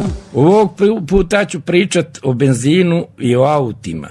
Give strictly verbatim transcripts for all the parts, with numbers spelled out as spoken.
Ovog puta ću pričat o benzinu i o autima.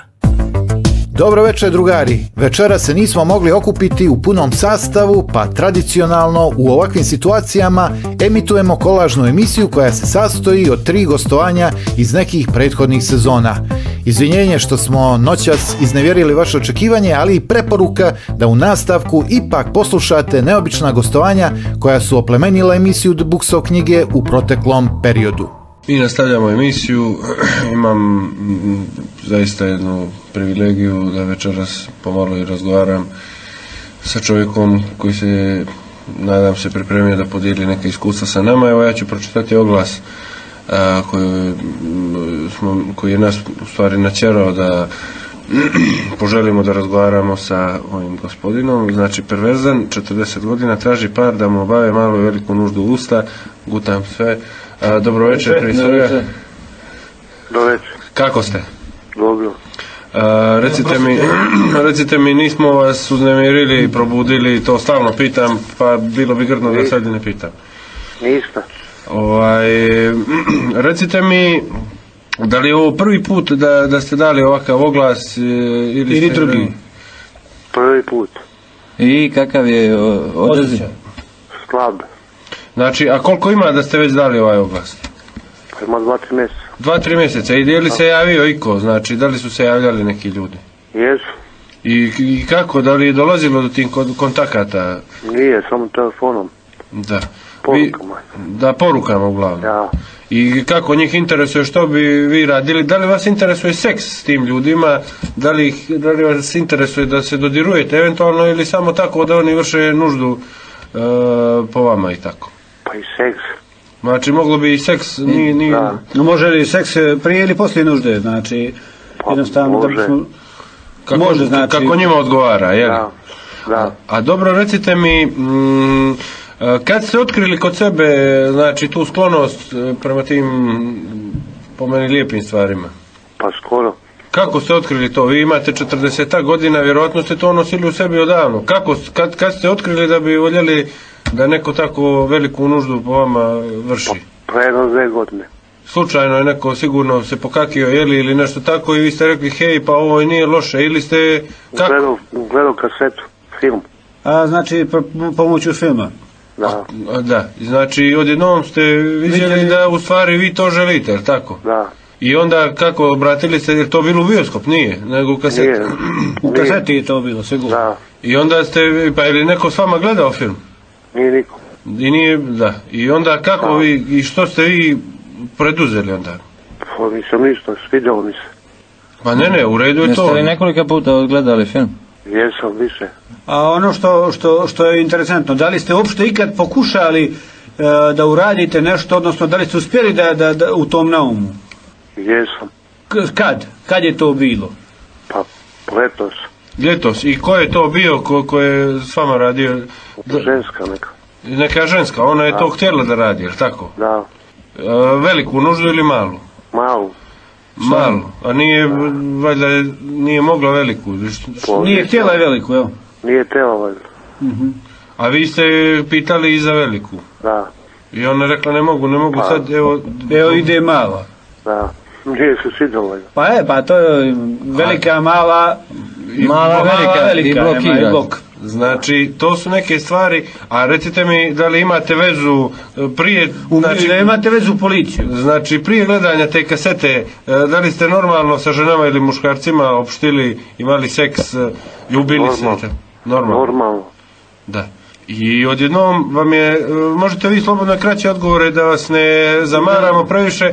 Dobro večer, drugari. Večera se nismo mogli okupiti u punom sastavu, pa tradicionalno u ovakvim situacijama emitujemo kolažnu emisiju koja se sastoji od tri gostovanja iz nekih prethodnih sezona. Izvinjenje što smo noćas iznevjerili vaše očekivanje, ali i preporuka da u nastavku ipak poslušate neobična gostovanja koja su oplemenila emisiju The Bukso knjige u proteklom periodu. Mi nastavljamo emisiju, imam zaista jednu privilegiju da večeras pomalo i razgovaram sa čovjekom koji se, nadam se, pripremio da podijeli neke iskustva sa nama. Evo ja ću pročitati oglas a, koji, smo, koji je nas u stvari natjerao da poželimo da razgovaramo sa ovim gospodinom. Znači, perverzan, četrdeset godina, traži par da mu obave malu i veliku nuždu u usta, gutam sve. A, dobro večer, prije svega. Dobro večer. Kako ste? Dobro. A, recite mi, recite mi, nismo vas uznemirili i probudili, to stalno pitam, pa bilo bi grdno da sad ne pitam. Ništa. Ovaj, recite mi, da li je ovo prvi put da, da ste dali ovakav oglas ili, ili drugi? Prvi put. I kakav je odaziv? Slab. Znači, a koliko ima da ste već dali ovaj oglas? Ima dva, tri mjeseca. Dva, tri mjeseca. I je li se javio iko? Znači, da li su se javljali neki ljudi? Jesu. I, i kako? Da li je dolazilo do tih kontakata? Nije, samo telefonom. Da. Porukama. Vi, da, porukama uglavnom. Ja. I kako njih interesuje, što bi vi radili? Da li vas interesuje seks s tim ljudima? Da li, da li vas interesuje da se dodirujete eventualno ili samo tako da oni vrše nuždu uh, po vama i tako? Pa i seks. Znači, moglo bi i seks... Ni, ni... Da. No, može li seks prije ili poslije nužde? Znači, pa, jednostavno može. da bismo... Kako, može, znači... kako njima odgovara, jel? Da. Da. A, a dobro, recite mi... Mm, kad ste otkrili kod sebe, znači, tu sklonost prema tim, po meni, lijepim stvarima? Pa skoro. Kako ste otkrili to? Vi imate četrdeset godina, vjerojatno ste to nosili u sebi odavno. Kako, kad, kad ste otkrili da bi voljeli da neko tako veliku nuždu po vama vrši? Pa predno dve godine. Slučajno je neko sigurno se pokakio, jeli, ili nešto tako i vi ste rekli, hej, pa ovo nije loše, ili ste... Kako? Gledao, gledao kasetu, film. A, znači, pomoću filma? Da. A, da, znači odjednom ste vidjeli da u stvari vi to želite, jer tako? Da. I onda kako obratili ste, jer to bilo u bioskop, nije, nego u kaseti? Nije. U kaseti je to bilo, sigurno. Da. I onda ste, pa je li neko s vama gledao film? Nije niko. I nije, da. I onda kako da. vi, i što ste vi preduzeli onda? Pa nisam ništa, svidjelo mi se. Pa ne, ne, u redu je to. Jeste li nekoliko puta odgledali film? Jesam više. A ono što, što, što je interesantno, da li ste uopšte ikad pokušali e, da uradite nešto, odnosno da li ste uspjeli da, da, da u tom naumu? Jesam. K- kad? Kad je to bilo? Pa letos. Ljetos. I ko je to bio ko, ko je s vama radio? Da, ženska neka. Neka ženska, ona je da. to htjela da radi, jer tako? Da. E, veliku nuždu ili malu? Malu. Malu. A nije, valjda, nije mogla veliku? Po, nije htjela je veliku, evo. Nije htjela valjda. Uh-huh. A vi ste pitali i za veliku? Da. I ona rekla ne mogu, ne mogu pa, sad, evo... Evo ide mala. Da. Nije se svidjelo valjda. Pa je, pa to je velika, mala... I, mala, velika, velika, i blokira. I blok. Znači, to su neke stvari, a recite mi da li imate vezu prije... Znači, da imate vezu u policiju. Znači, prije gledanja te kasete, da li ste normalno sa ženama ili muškarcima opštili, imali seks, ljubili Normal. se? Normalno. Normalno. Da. I odjednom vam je, možete vi slobodno kraće odgovore da vas ne zamaramo previše,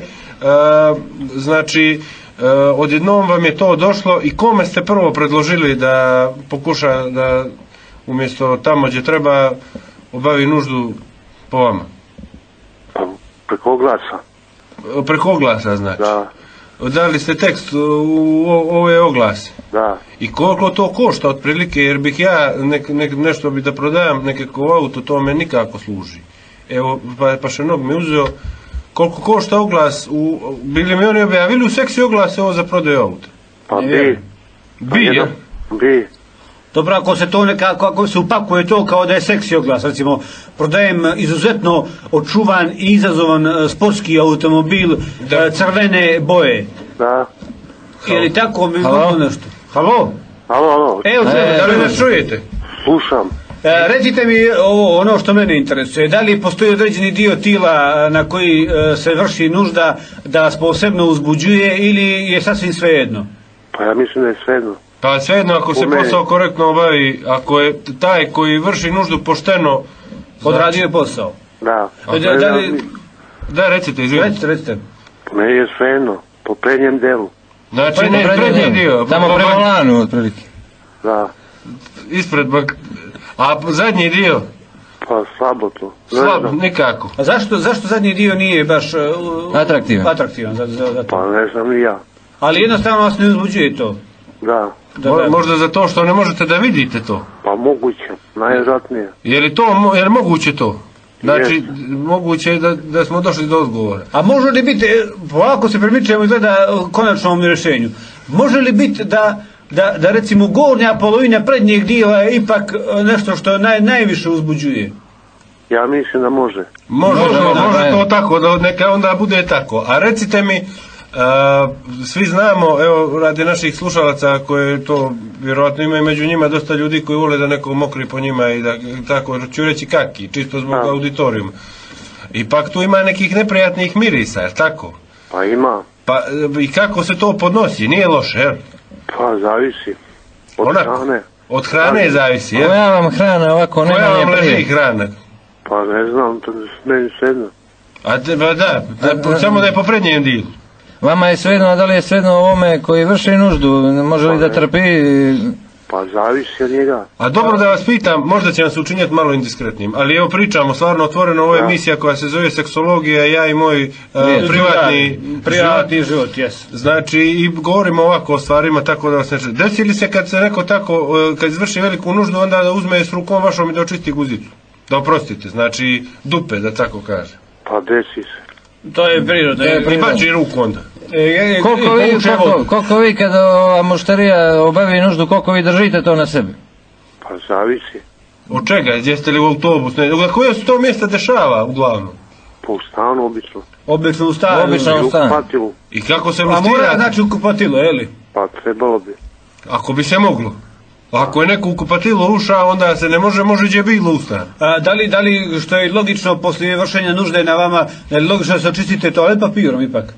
znači, odjednom vam je to došlo i kome ste prvo predložili da pokuša da umjesto tamo gdje treba obavi nuždu po vama? Pa preko glasa. Preko oglasa, znači? Da. Dali ste tekst u ove oglase? Da. I koliko to košta otprilike, jer bih ja nek, nek, nešto bi da prodajam nekako auto, to me nikako služi. Evo, pa, pa še nog mi uzeo, koliko košta oglas, u, bili mi oni objavili u seksi oglase ovo za prodaju auta? Pa bi. Bi, ja? Bi. Dobro, ako se to nekako, ako se upakuje to kao da je seksi oglas, recimo, prodajem izuzetno očuvan i izazovan e, sportski automobil e, crvene boje. Da. Ili tako mi Halo? mogu nešto. Halo? Alo, alo, Evo, E, da li Da li nas čujete? slušam. E, recite mi ovo, ono što mene interesuje, da li postoji određeni dio tila na koji e, se vrši nužda da vas posebno uzbuđuje ili je sasvim svejedno? Pa ja mislim da je svejedno. Pa svejedno ako se U meni. posao korektno obavi, ako je taj koji vrši nuždu pošteno, Odradio je posao. Da. Da, da, da li, da recite, izvinite. recite, recite. Meni je svejedno. Po prednjem delu. Znači Prednji, ne prednji prednji dio, Tamo pa- prema lanu, otprilike. Da. ispred bak, a zadnji dio, Pa slabo to. Ne slab, znam. nikako. A zašto, zašto zadnji dio nije baš uh, Atraktivan. atraktivan za, za, za to? Pa ne znam ni ja. Ali jednostavno vas ne uzbuđuje to. Da. Da, Mo- da. Možda za to što ne možete da vidite to. Pa moguće. Najvjerojatnije. Je li to, mo- je li moguće to? Znači, Jeste. moguće je da, da smo došli do odgovora. A može li biti, e, polako se premičemo izgleda uh, konačnom rješenju, može li biti da, da, da recimo gornja polovina prednjeg dijela je ipak uh, nešto što naj, najviše uzbuđuje? Ja mislim da može. Može, Može, može, da, može da, to da. tako, da neka onda bude tako. A recite mi, a, svi znamo, evo, radi naših slušalaca koje to, vjerojatno ima i među njima dosta ljudi koji vole da neko mokri po njima i da, tako, ću reći kaki, čisto zbog Da. auditorijuma. Ipak tu ima nekih neprijatnih mirisa, jer tako? Pa ima. Pa i kako se to podnosi, nije loše, jel? Pa zavisi. Od Onako. strane. Od hrane zavisi, jel? Koja vam hrana ovako Koja vam najmanje leži prije? hrana? Pa ne znam, to meni svejedno. A te, pa da, da, samo da je po prednjem dijelu. Vama je svejedno, da li je svejedno ovome koji vrši nuždu, može li da trpi? Pa zavisi od njega. A dobro da vas pitam, možda će vam se učinjeti malo indiskretnim, ali evo pričamo stvarno otvoreno, ovo je Da. emisija koja se zove Seksologija, ja i moj uh, Jest. privatni privatni život. život, jes. Znači i govorimo ovako o stvarima tako da vas ne... Desi li se kad se neko tako, uh, kad izvrši veliku nuždu, onda da uzme s rukom vašom i da očisti guzicu? Da oprostite, znači dupe, da tako kaže. Pa desi se. To je prirodno. To je E, I prirodno. bači ruku onda. e, e, Koliko vi, povuče koliko, vodu. koliko vi kada ova mušterija obavi nuždu, koliko vi držite to na sebi? Pa zavisi. Od čega? Jeste li u autobus? Ne, na koje se to mjesta dešava uglavnom? Po stanu obično. Obično u stanu. Obično. I u stan. kupatilu. I kako se A mora lustira? znači u kupatilo, je li? Pa trebalo bi. Ako bi se moglo. Ako je neko u kupatilo ušao, onda se ne može, može gdje bilo ustan. A, da, li, da li, što je logično, poslije vršenja nužde na vama, da li logično da se očistite toalet papirom ipak?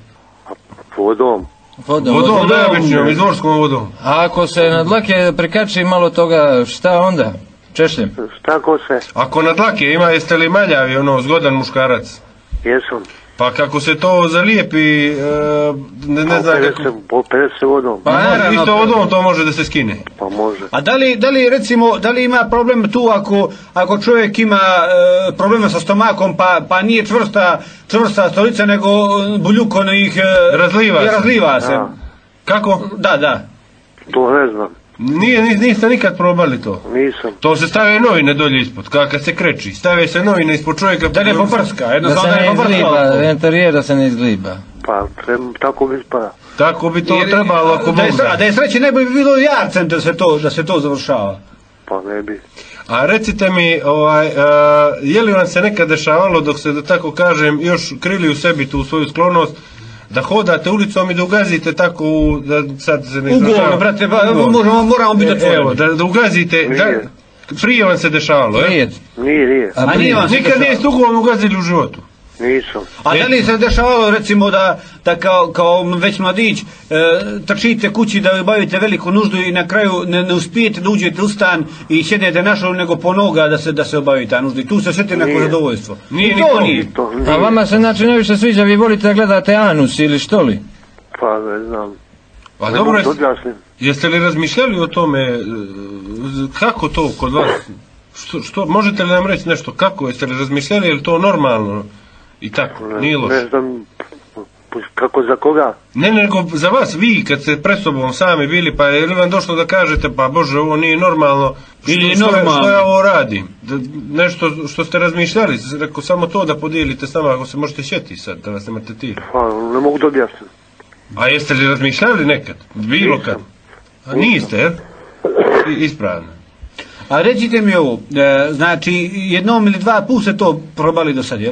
Vodom. Vodom. Vodom, vodom. najobičnijom, izvorskom vodom. A ako se na dlake prikači malo toga, šta onda? Češljem. Šta ko se? Ako na dlake ima, jeste li maljavi, ono, zgodan muškarac? Jesam. Pa kako se to zalijepi, e, ne, ne znam Opere kako... se, opere se vodom. Pa, Može, naravno, isto pa- vodom to može da se skine. Pa može. A da li, da li recimo, da li ima problem tu ako, ako čovjek ima e, problema sa stomakom pa, pa nije čvrsta, čvrsta stolica nego buljuko ih e, Razliva i se. razliva se. Da. Kako? Da, da. To ne znam. Nije, nis- niste nikad probali to. Nisam. To se stave novine dolje ispod, ka- kad se kreči. Stave se novine ispod čovjeka. Da ne poprska, Da jednostavno se da ne ne poprska. izgliba, interijer da se ne izgliba. Pa treba, tako bi spada. Tako bi to Jer- trebalo ako da je, mogu. a da je sreće ne bi bilo jarcem da se to, da se to završava. Pa ne bi. A recite mi, ovaj, a, je li vam se nekad dešavalo dok se, da tako kažem, još krili u sebi tu svoju sklonost, da hodate ulicom i da ugazite tako, u, da sad se ne Ugovno, izražavam. brate, ba, Ugovno. moramo, moramo biti E, otvoreni. Evo, da, da ugazite, da, Nije. prije vam se dešavalo, je? Prije. Nije, nije. A A prije. nije vam se Nikad dešavalo? niste ugovno ugazili u životu. Nisam. A da li se dešavalo recimo da, da kao, kao već mladić e, trčite kući da obavite veliku nuždu i na kraju ne, ne uspijete da uđete u stan i sjedete našao nego po noga da se, da se obavi ta nužda i tu se sjeti neko Nije. zadovoljstvo. Nije I ni to to. nije. To A nije. vama se znači najviše sviđa, vi volite da gledate anus ili što li? Pa ne znam. Pa Ne dobro, mogu jest- da objasnim. jeste li razmišljali o tome, e, kako to kod vas, što, što, možete li nam reći nešto, kako, jeste li razmišljali, je li to normalno i tako, Ne, nije loše? ne znam kako za koga. Ne, nego za vas, vi kad ste pred sobom sami bili, pa je li vam došlo da kažete, pa Bože, ovo nije normalno, što, Ili je što, normalno. što ja ovo radim? Da, nešto što ste razmišljali, rekao samo to da podijelite s nama, ako se možete sjetiti sad, da vas ne maltretira. Pa ne mogu da objasnim. A jeste li razmišljali nekad? Bilo kad? A niste, jel? I- Ispravno. A recite mi ovo, e, znači jednom ili dva puta ste to probali do sad, jel?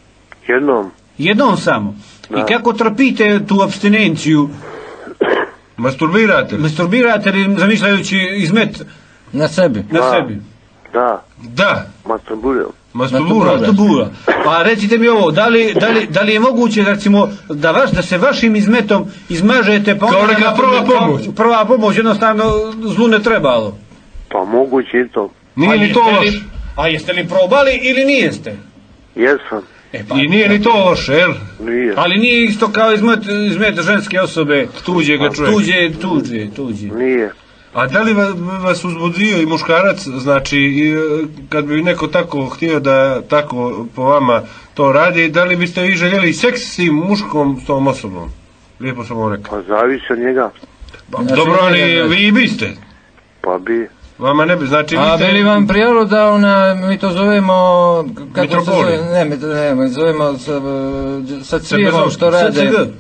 Jednom. Jednom samo. Da. I kako trpite tu abstinenciju? Masturbirate li? Masturbirate li zamišljajući izmet Na sebi. na Da. sebi? Da. Da. Masturbiram. Masturbura. Masturbura. Pa recite mi ovo, da li, da li, da li je moguće da, recimo, da, vaš, da se vašim izmetom izmažete pa Kao onda neka na- prva kao pomoć. Prva pomoć, jednostavno zlu ne trebalo. Pa moguće i to. Nije A ni to jeste li- loše. A jeste li probali ili nijeste? Jesam. E, pa, I nije ni to loše, jel? Nije. ali nije isto kao izmet, izmet ženske osobe. Tuđe ga čovjek. Tuđe, tuđe, tuđe. Nije. A da li va- vas uzbudio i muškarac, znači i, e, kad bi neko tako htio da tako po vama to radi, da li biste vi željeli seks s tim muškom, s tom osobom? Lijepo sam vam rekao. Pa zavisi od njega. Pa, Znači, dobro, ali njega- vi i biste. Pa bi. Vama ne bi, znači vi A ste... bili vam prijelo da ona, mi to zovemo, kako se Mitropolij. zove, ne, mi to ne, mi zovemo sa, sa crijevom bezom- što rade, S C G.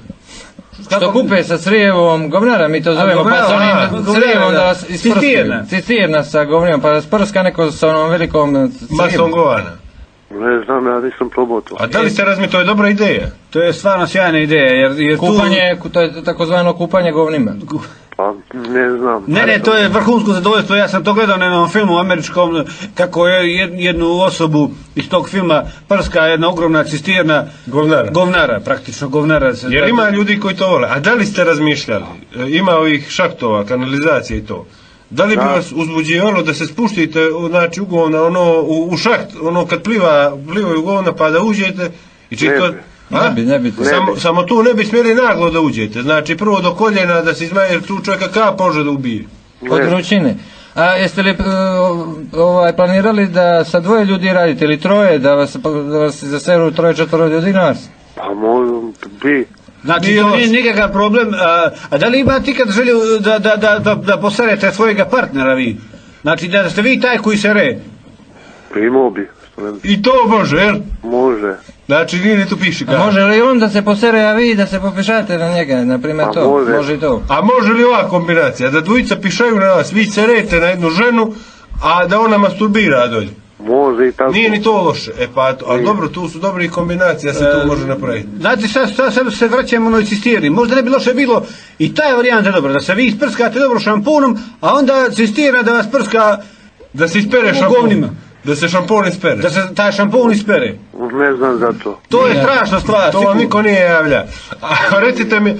što kupe sa crijevom govnara, mi to zovemo, pa govnara, sa a, onim govnara, crijevom da. da vas isprskaju, Cisterna. cisterna sa govnjom, pa da sprska neko sa onom velikom Masom crijevom. govana. Ne znam, ja nisam probao to. A da li ste razmi, to je dobra ideja. To je stvarno sjajna ideja, jer, jer tu... Kupanje, to je takozvano kupanje govnima. Pa ne znam. Ne, ne, to je vrhunsko zadovoljstvo, ja sam to gledao na jednom filmu američkom, kako je jed- jednu osobu iz tog filma prska jedna ogromna cisterna Govnara. govnara, praktično govnara. se- Jer ima ljudi koji to vole. A da li ste razmišljali? E, Ima ovih šahtova, kanalizacije i to. Da li bi Da. vas uzbuđivalo da se spustite, u- znači, u govna, ono, u, u šaht, ono, kad pliva, plivaju govna, pa da uđete i čito... Ne bi. A? Ne bi, ne bi. Ne Samo, bi. samo tu ne bi smjeli naglo da uđete. Znači, prvo do koljena da se izmaje, jer tu čovjeka kap može da ubije. Od Ne. vrućine. A jeste li e, ovaj, planirali da sa dvoje ljudi radite ili troje, da vas, da vas zaseru troje četvoro ljudi na vas? Pa možda bi. Znači, Nije to loše. nije nikakav problem. A, a da li imate ikad želju da, da, da, da, da poserete svojega partnera vi? Znači, da ste vi taj koji sere? Primao bi. Što ne bi. I to može, jel? Može. Znači, nije ni tu piši A kako. može li on da se posere, a vi da se popišate na njega, na primjer Pa to? može. Može i to. A može li ova kombinacija? Da dvojica pišaju na vas, vi serete na jednu ženu, a da ona masturbira dolje. Može i tako. Nije ni to loše. E pa, ali Nije. dobro, tu su dobri kombinacija, se tu može napraviti. Znači, sad, sad, sad se vraćamo na cisterni. Možda ne bi loše bilo i taj varijant je dobro, da se vi isprskate dobro šampunom, a onda cisterna da vas prska, Da se ispere U šampon. govnima. Da se šampon ispere. da se taj šampun ispere. Ne znam za to. To je strašna stvar. To vam sigurno. niko nije javlja. A recite mi,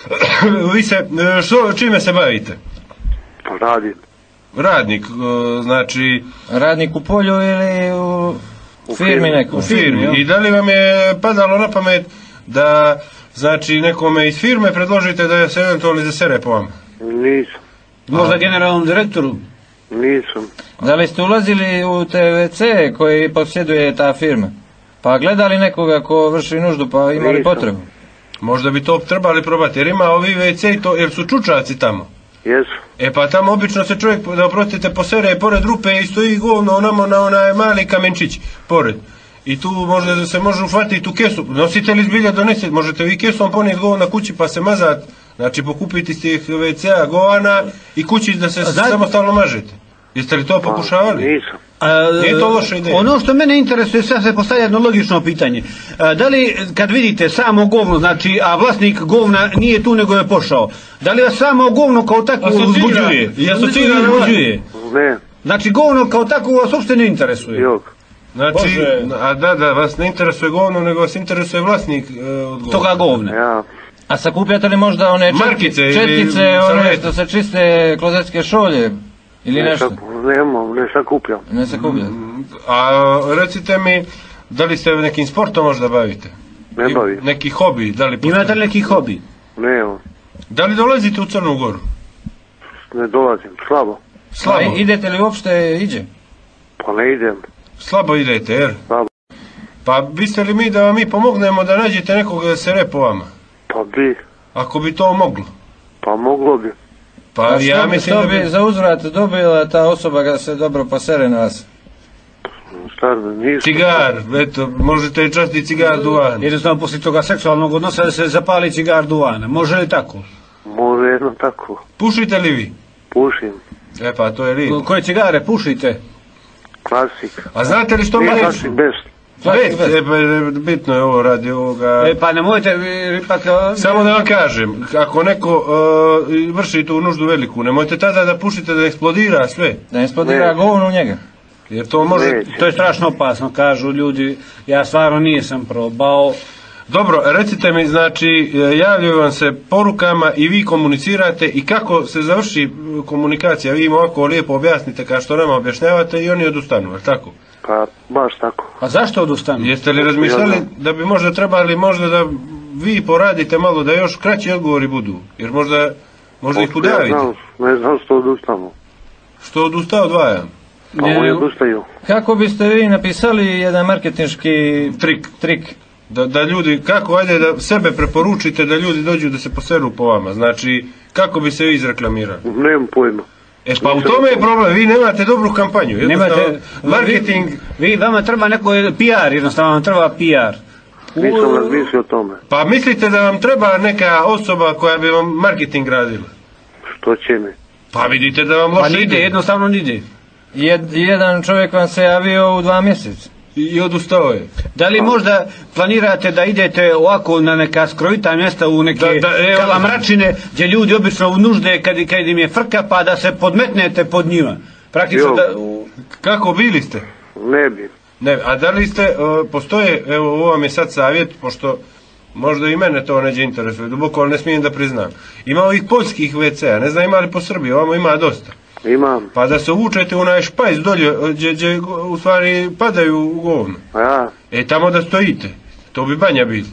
vi se, što, čime se bavite? Pa radim. Radnik, e, znači Radnik u polju ili u, U firmi firmi. neku? u firmi. I da li vam je padalo na pamet da, znači, nekome iz firme predložite da se eventualno zasere po vama? Nisam. Možda generalnom direktoru. Nisam. Da li ste ulazili u te ve ce koji posjeduje ta firma? Pa gledali nekoga ko vrši nuždu pa imali Nisam. potrebu? Možda bi to trebali probati, jer ima ovi ve ce i to, jer su čučaci tamo. Jesu. E pa tamo obično se čovjek, da oprostite, posere pored rupe i stoji govno onamo na onaj mali kamenčić pored. I tu možda se može uhvatiti u kesu. Nosite li zbilja donese, možete vi kesom ponijeti govna kući pa se mazat, znači pokupiti iz tih ve cea govana i kući da se Znate- samostalno mažete. Jeste li to pokušavali? Nisam. A, Nije to loša ideja. Ono što mene interesuje, sad se postavlja jedno logično pitanje. A, da li kad vidite samo govno, znači, a vlasnik govna nije tu nego je pošao, da li vas samo govno kao takvo Asocira. uzbuđuje? I asocira na uzbuđuje. Ne. Znači, govno kao takvo vas uopšte ne interesuje. Jok. Znači, Bože. a da, da, vas ne interesuje govno, nego vas interesuje vlasnik e, od govna. Toga govna. Ja. A sakupljate li možda one četki- Markice ili četkice, one salvete? što se čiste klozetske šolje? Ili Ne, nešto? saku- nemam, ne sakupljam. Ne sakupljate. A recite mi, da li se nekim sportom možda bavite? Ne I- bavim. Neki hobi, da li Imate li neki hobi? Nemam. Da li dolazite u Crnu Goru? Ne dolazim. Slabo. Slabo, A idete li uopšte iđe? Pa ne idem. slabo idete, jer? Slabo. Pa biste li mi da vam mi pomognemo da nađete nekoga da se re po vama? Pa bi. Ako bi to moglo. Pa moglo bi. Pa A što, ja bi- mislim što da bi bi... za uzvrat dobila ta osoba kada se dobro posere na vas? Šta da nisam. Cigar, eto, možete i časti cigar duvan. Jednostavno, poslije toga seksualnog odnosa da se zapali cigar duvana. Može li tako? Može jedno tako. Pušite li vi? Pušim. E pa to je lijepo. Koje cigare pušite? Klasik. A znate li što Ne, mi klasik best. Bit, e, pa, bitno je ovo radi ovoga. E, pa nemojte vi ipak... Samo da vam kažem, ako neko uh, vrši tu nuždu veliku, nemojte tada da pušite da eksplodira sve. Da eksplodira Ne. govno u njega. Jer to može... Ne. To je strašno opasno, kažu ljudi. Ja stvarno nisam probao. Dobro, recite mi, znači, javljaju vam se porukama i vi komunicirate i kako se završi komunikacija, vi im ovako lijepo objasnite kao što nama objašnjavate i oni odustanu, je li tako? Pa baš tako. A zašto odustanu? Jeste li razmišljali Ja znam. da bi možda trebali možda da vi poradite malo da još kraći odgovori budu, jer možda, možda ih Ja udavite. znam, ne znam što odustanu. Što odustao odvajam? A Ne, oni odustaju. Kako biste vi napisali jedan marketinški Trik. trik? Da, da ljudi, kako ajde da sebe preporučite da ljudi dođu da se poseru po vama, znači kako bi se vi izreklamirali? Nemam pojma. E pa u tome je problem, vi nemate dobru kampanju, jednostavno Nemate, marketing, vi, vi, vama treba neko P R, jednostavno vam treba P R. Nisam razmislio o tome. pa mislite da vam treba neka osoba koja bi vam marketing radila? Što će mi? Pa vidite da vam Pa loše nide, ide jednostavno nide. Jed, jedan čovjek vam se javio u dva mjeseca. i, i odustao je. Da li možda planirate da idete ovako na neka skrovita mjesta u neke Da, da, evo- kalamračine gdje ljudi obično u nužde kad, kad im je frka pa da se podmetnete pod njima? Praktično Jo. da... u- Kako bili ste? Ne bi. Ne, a da li ste, uh, postoje, evo ovo vam je sad savjet, pošto možda i mene to neđe interesuje, duboko, ali ne smijem da priznam. Ima ovih poljskih ve ce a, ne znam ima li po Srbiji, ovamo ima dosta. Imam. Pa da se uvučete u onaj špajz dolje, gdje, gdje u stvari padaju u govno. A ja? E, tamo da stojite. To bi banja bilo.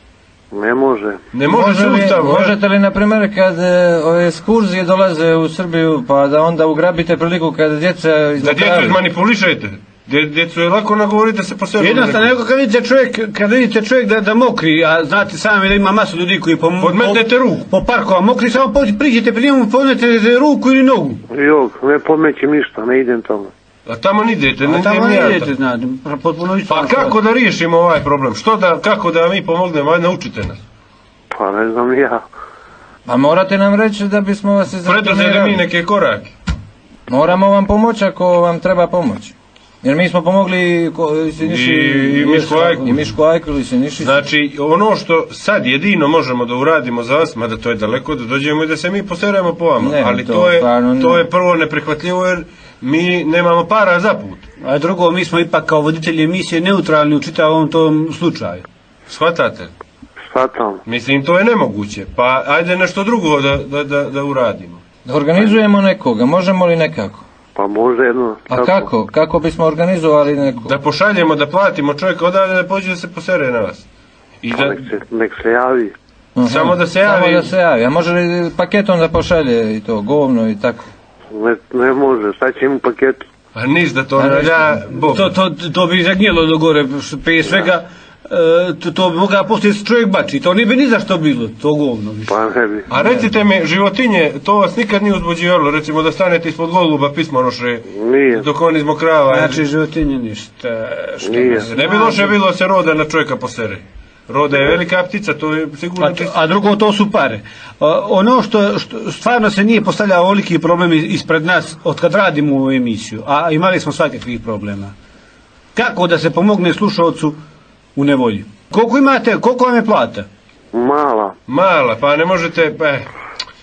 Ne može. Ne može se li, ustav. možete li, na primjer, kad e, ove ekskurzije dolaze u Srbiju, pa da onda ugrabite priliku kad djeca Da djecu izlapravaju? izmanipulišete. Dje, djecu je lako nagovoriti da se poseru. Jednostavno, nego kad vidite čovjek, kad vidite čovjek da, da mokri, a znate sami da ima masu ljudi koji po, Podmetnete po, ruku. po parkova mokri, samo po- priđete pri njemu, podmetete ruku ili nogu. Jok, ne pomećem ništa, ne idem tamo. A tamo ne idete, ne, A tamo ne, ne ne idete, znate, potpuno isto. Pa kako da riješimo ovaj problem? Što da, kako da mi pomognemo? Ajde, naučite nas. Pa ne znam ni ja. Pa morate nam reći da bismo vas Preduzeli mi izreklamirali. neke korake. Moramo vam pomoći ako vam treba pomoć. Jer mi smo pomogli ko, i, Siniši, I- i Mišku Ajkulu. i Mišku Ajkulu i Siniši. Znači, ono što sad jedino možemo da uradimo za vas, mada to je daleko, da dođemo i da se mi poseremo po vama. Ne, ali to to, je, stvarno ne. to je prvo neprihvatljivo jer mi nemamo para za put. A drugo, mi smo ipak kao voditelji emisije neutralni u čitavom tom slučaju. Shvatate? Shvatam. Mislim, to je nemoguće. Pa ajde nešto drugo da, da, da, da uradimo. Da organizujemo nekoga, možemo li nekako? Pa može jedno. A kako? Kako bismo organizovali nekoga? Da pošaljemo, da platimo čovjeka odavde da pođe da se posere na vas. I Pa da, nek se, nek se javi. Aha. samo da se javi. Samo da se javi. A može li paketom da pošalje i to, govno i tako? Ne, ne može, šta će im u paketu? A niš da to A ne ništa. da Bog. To, to, to bi zagnjelo do gore, što prije svega, e, to, to bi mogao poslije čovjek bači, to ne bi ni zašto bilo, to govno više. Pa ne bi. A recite mi, životinje, to vas nikad nije uzbuđivalo, recimo da stanete ispod goluba pismonoše, Nije. dok on izmokrava. Znači, životinje ništa, što Nije. nas Ne bi loše bilo da se roda na čovjeka posere. Roda je velika ptica, to je sigurno... A, to- a drugo, to su pare. A, ono što, što stvarno se nije postavljao ovoliki problem iz- ispred nas od kad radimo ovu emisiju, a imali smo svakakvih problema. Kako da se pomogne slušalcu u nevolji? Koliko imate, koliko vam je plata? Mala. Mala, pa ne možete... Pa, eh,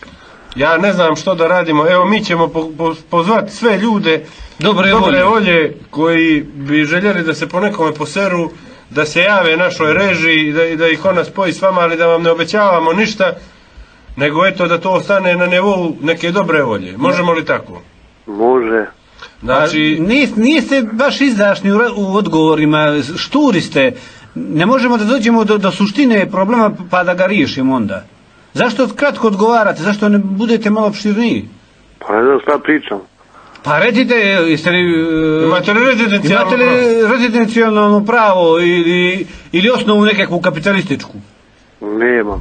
ja ne znam što da radimo, evo mi ćemo po, po, pozvati sve ljude Dobre dobre volje. volje koji bi željeli da se po nekome poseru, da se jave našoj režiji i da, i da ih ona spoji s vama, ali da vam ne obećavamo ništa, nego eto da to ostane na nivou neke dobre volje. Možemo li tako? Može. Znači, A nis- niste baš izdašni u, ra- u odgovorima, šturi ste. Ne možemo da dođemo do, do suštine problema pa da ga riješimo onda. Zašto kratko odgovarate, zašto ne budete malo opširniji? Pa ne znam šta pričam. Pa recite, jeste li... e, imate li rezidencijalno imate li pravo? rezidencijalno pravo ili, ili osnovu nekakvu kapitalističku? Nemam.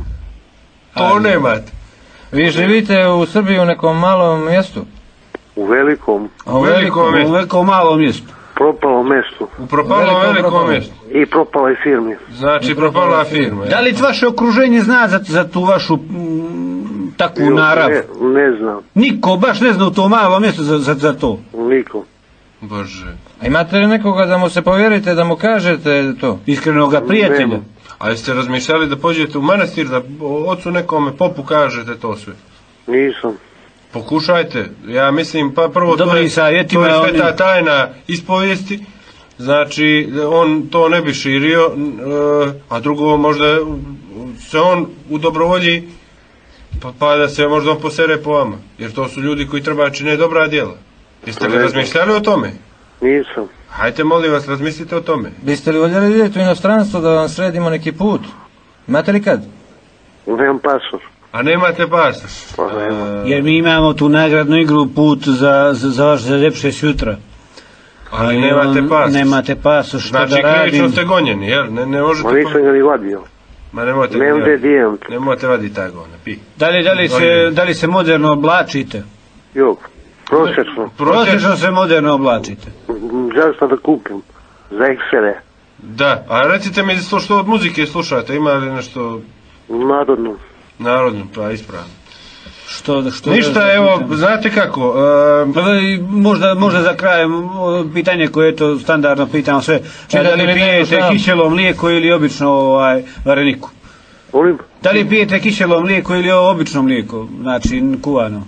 To nemate. Vi živite u Srbiji u nekom malom mjestu? U velikom, A u Velikom velikom? mjestu. U velikom malom mjestu. propalom mjestu. U propalom Velikom velikom propalom. mjestu. I propaloj firmi. Znači, propala firma. Da li vaše okruženje zna za, za tu vašu mm, takvu Jo, narav? Ne, ne znam. Niko baš ne zna u to malo mjesto za, za, za to. Niko. Bože. A imate li nekoga da mu se povjerite, da mu kažete to? Iskrenoga prijatelja. Nema. A jeste razmišljali da pođete u manastir, da ocu nekome popu kažete to sve? Nisam. Pokušajte, ja mislim, pa prvo to Dobrim je, savjetima, to je sveta oni- tajna ispovijesti, znači on to ne bi širio, e, a drugo možda se on u dobrovolji, pa, pa da se možda on posere po vama, jer to su ljudi koji treba čine dobra djela. Jeste li Ne. razmišljali o tome? Nisam. Hajte, molim vas, razmislite o tome. Biste li voljeli vidjeti u inostranstvo da vam sredimo neki put? Imate li kad? Nemam pasoš. A nemate pasoš? Pa nemam. Jer mi imamo tu nagradnu igru put za, za, za vaš zaljepše sutra. Ali nemate pasoš. Nemate pasoš, što Znači, da krivično radim? ste gonjeni, jel? Ne, ne možete... Ma nisam ga ni vadio. Ma nemojte... Nemam gdje dijem. Nemojte vaditi tako, ne pi. Da li, da, li se, da li se moderno oblačite? Jok. Prosječno. Prosječno se moderno oblačite. Zašto da kupim? Za eksere. Da, a recite mi što, što od muzike slušate, ima li nešto Narodno. narodno, pa ispravno. Što, što Ništa, da- evo, znate kako, e, Pa i možda, možda za kraj o, pitanje koje je to standardno pitamo sve. Čekaj, Da li ne pijete znam. kišelo mlijeko ili obično ovaj, vareniku? Volim? Da li pijete kišelo mlijeko ili obično mlijeko? Znači kuvano.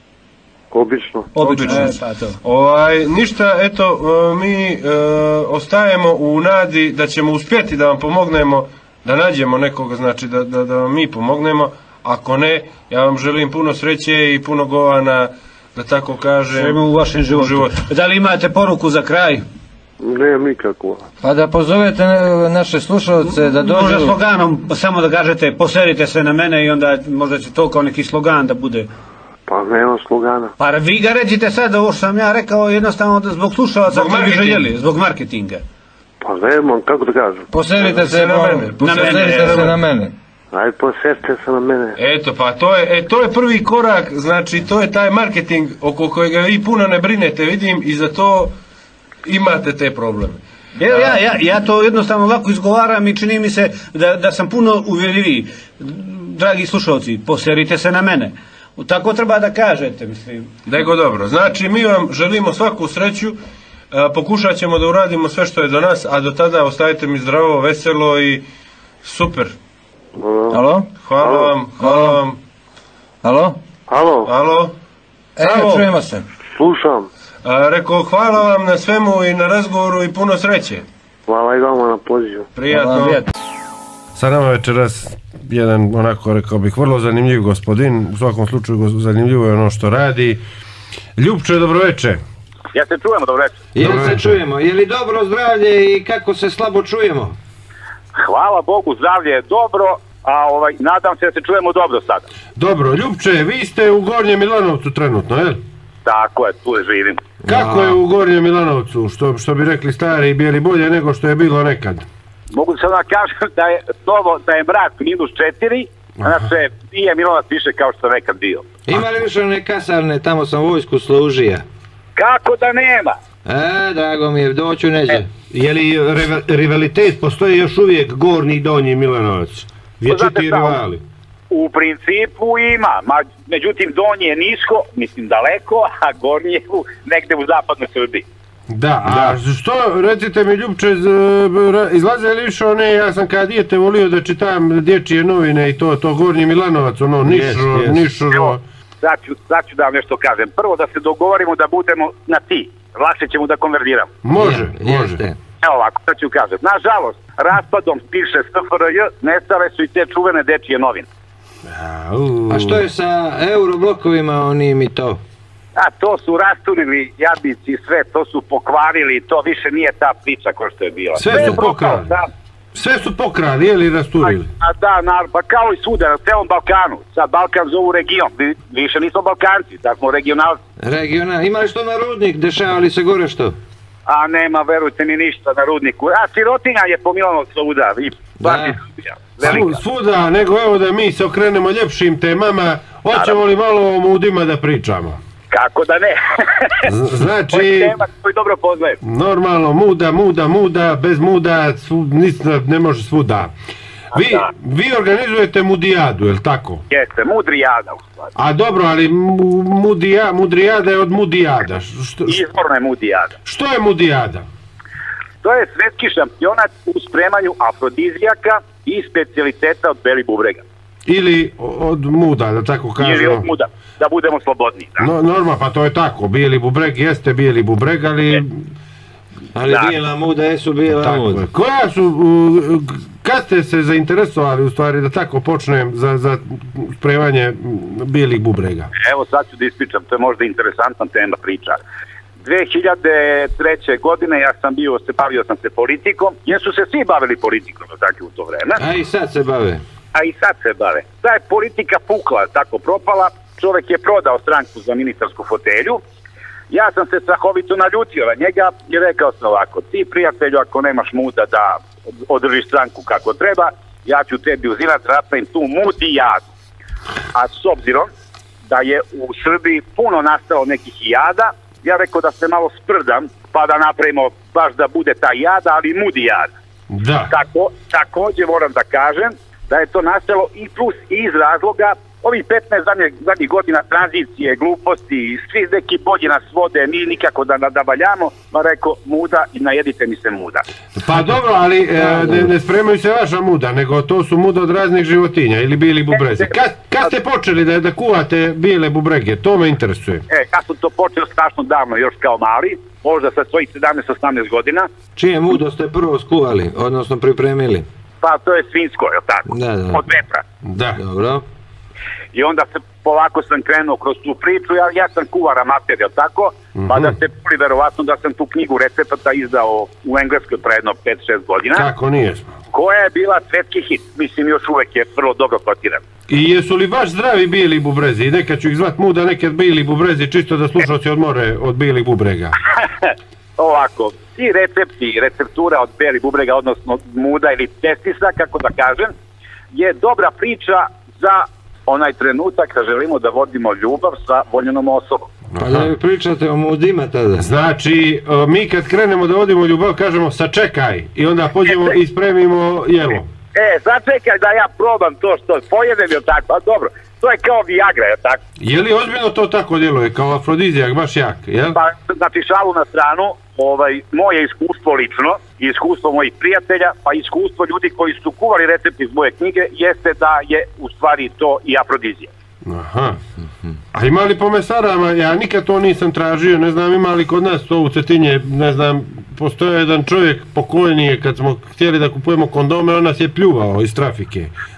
Obično. Obično, Obično. e, pa to. ovaj, ništa, eto, e, mi e, ostajemo u nadi da ćemo uspjeti da vam pomognemo, da nađemo nekoga, znači da, da, da vam mi pomognemo. Ako ne, ja vam želim puno sreće i puno govana, da tako kažem, Svemu u vašem životu. životu. Da li imate poruku za kraj? Nemam nikakvo. Pa da pozovete ne- naše slušalce da Možda dođu... sloganom, samo da kažete poserite se na mene i onda možda će to kao neki slogan da bude. Pa nemam slogana. Pa vi ga recite sad, ovo što sam ja rekao, jednostavno da zbog slušalaca Zbog koji bi marketinga. željeli, zbog marketinga. Pa nemam, kako da kažem. Poselite se Na na mene, mene. poselite Poselite se se na na mene. Ajde, poserte se na mene. Eto, pa to je, e, to je prvi korak, znači to je taj marketing oko kojega vi puno ne brinete, vidim, i za to imate te probleme. Evo ja, ja, ja to jednostavno lako izgovaram i čini mi se da, da sam puno uvjerljiviji. Dragi slušalci, poserite se na mene. Tako treba da kažete, mislim. Nego dobro, znači mi vam želimo svaku sreću, e, pokušat ćemo da uradimo sve što je do nas, a do tada ostavite mi zdravo, veselo i super. Alo? Hvala Alo. vam, hvala vam. Alo? Halo, Alo? Evo, Alo. čujemo se. slušam. A, rekao, hvala vam na svemu i na razgovoru i puno sreće. Hvala i vama na pozivu. Prijatno. Hvala vam. Sa nama večeras jedan, onako rekao bih, vrlo zanimljiv gospodin, u svakom slučaju go- zanimljivo je ono što radi. Ljupče, dobroveče. Ja se čujemo, dobro večer. Jel Dobro se večer. čujemo? Je li dobro zdravlje i kako se slabo čujemo? Hvala Bogu, zdravlje je dobro, a ovaj, nadam se da se čujemo dobro sada. Dobro, Ljupče, vi ste u Gornjem Milanovcu trenutno, jel? Tako je, tu živim. Kako je u Gornjem Milanovcu, što, što bi rekli stari i bijeli, bolje nego što je bilo nekad? Mogu se da kažem da je slovo, da je mrak minus četiri, znači nije Milanovac više kao što je nekad bio. Ima li više one kasarne, tamo sam vojsku služija. Kako da nema? E, drago mi je, doću neđe. Je li riva- rivalitet, postoji još uvijek Gornji i Donji Milanovac? Vječiti Znate šta, rivali. U principu ima, ma, međutim donji je nisko, mislim daleko, a gornji je u, negde u zapadnoj Srbiji. Da, a što, recite mi Ljupče, z- ra- izlaze li više one, ja sam kada dijete volio da čitam dječje novine i to, to Gornji Milanovac, ono, Niš, Jest, jest. Niš, Evo, sad ću, sad ću da vam nešto kažem. Prvo da se dogovorimo da budemo na ti, lakše ćemo da konvertiramo. može, Je- može. jeste. Evo ovako, sad ću kažem. Nažalost, raspadom bivše S F R J nestale su i te čuvene dečije novine. A, u. A što je sa euroblokovima onim i to? A to su rasturili jadnici sve, to su pokvarili, to više nije ta priča kao što je bila. Sve je su propalo, pokrali. Da, Sve su pokrali, je li rasturili? a da, na, pa kao i svuda, na celom Balkanu. Sad Balkan zovu region, Vi- više nismo Balkanci, da smo regionalci. Regional, ima li što na rudnik, dešava li se gore što? A nema, verujte mi, ništa na rudniku. A sirotinja je po Milanovcu svuda, i baš Da. je Srbija, velika. Svu- Svuda, nego evo da mi se okrenemo ljepšim temama, hoćemo li malo o mudima da pričamo? Kako da ne? Z- To je Znači, tema koju dobro poznajem. normalno, muda, muda, muda, bez muda, svu, nic ne- ne može svuda. Vi, Da. vi organizujete mudijadu, je li tako? Jeste, mudrijada u stvari. A dobro, ali mu- mudija, mudrijada je od mudijada. Što, Izvorna je mudijada. što je mudijada? To je svetski šampionat u spremanju afrodizijaka i specijaliteta od beli bubrega. Ili od muda, da tako Ili kažemo. od muda, da budemo slobodni. Da. No, norma, pa to je tako. Bijeli bubreg jeste bijeli bubreg, ali... Ali Da. bijela muda jesu bijela Tako muda. je. Koja su, uh, kad ste se zainteresovali u stvari da tako počnem za, za spremanje m, bijelih bubrega? Evo sad ću da ispričam, to je možda interesantna tema priča. dve hiljade treće. godine ja sam bio, se bavio sam se politikom, jer su se svi bavili politikom tako, u to vreme, A i sad se bave. a i sad se bave. Ta je politika pukla, tako propala, čovjek je prodao stranku za ministarsku fotelju. Ja sam se strahovito naljutio na njega i rekao sam ovako, ti prijatelju ako nemaš muda da održiš stranku kako treba, ja ću tebi uzirat, napravim tu mudijadu. A s obzirom da je u Srbiji puno nastalo nekih jada, ja rekao da se malo sprdam, pa da napravimo baš da bude ta jada, ali mudijada. Da. Tako, također moram da kažem da je to nastalo i plus i iz razloga ovih petnaest zadnjih, zadnjih godina tranzicije, gluposti, svi neki bolji nas vode, mi nikako da nadabaljamo, ma rekao muda i najedite mi se muda. Pa dobro, ali e, ne, ne spremaju se vaša muda, nego to su muda od raznih životinja ili bijeli bubrezi. Kad, kad ste počeli da, da kuvate bijele bubrege? To me interesuje. E, ja sam to počeo strašno davno, još kao mali, možda sa svojih sedamnaest osamnaest godina, Čije mudo ste prvo skuvali, odnosno pripremili? pa to je svinjsko, je li tako? Da, da. Od vepra. Da. Dobro. I onda se polako sam krenuo kroz tu priču, ja, ja sam kuvar amater, jel tako? Pa da ste čuli verovatno da sam tu knjigu recepata izdao u Engleskoj pre jedno pet šest godina, Kako nije? koja je bila svetski hit, mislim još uvek je vrlo dobro kotiran. I jesu li baš zdravi bijeli bubrezi? I nekad ću ih zvat muda, nekad bijeli bubrezi, čisto da slušalci odmore od bijelih bubrega. Ovako, ti recepti, receptura od beli bubrega, odnosno muda ili testisa, kako da kažem, je dobra priča za onaj trenutak kad želimo da vodimo ljubav sa voljenom osobom. Pa da vi pričate o mudima tada. Znači, e, mi kad krenemo da vodimo ljubav, kažemo sačekaj i onda pođemo i spremimo jelo. E, začekaj da ja probam to što pojedem, jel tako? Pa dobro, to je kao Viagra, jel tako? Je li ozbiljno to tako djeluje, kao afrodizijak, baš jak, jel? Pa, znači, šalu na stranu, ovaj, moje iskustvo lično, i iskustvo mojih prijatelja, pa iskustvo ljudi koji su kuvali recepti iz moje knjige, jeste da je u stvari to i afrodizija. Aha. A ima li po mesarama, ja nikad to nisam tražio, ne znam ima li kod nas to u Cetinje, ne znam, postoje jedan čovjek pokojnije kad smo htjeli da kupujemo kondome, on nas je pljuvao iz trafike.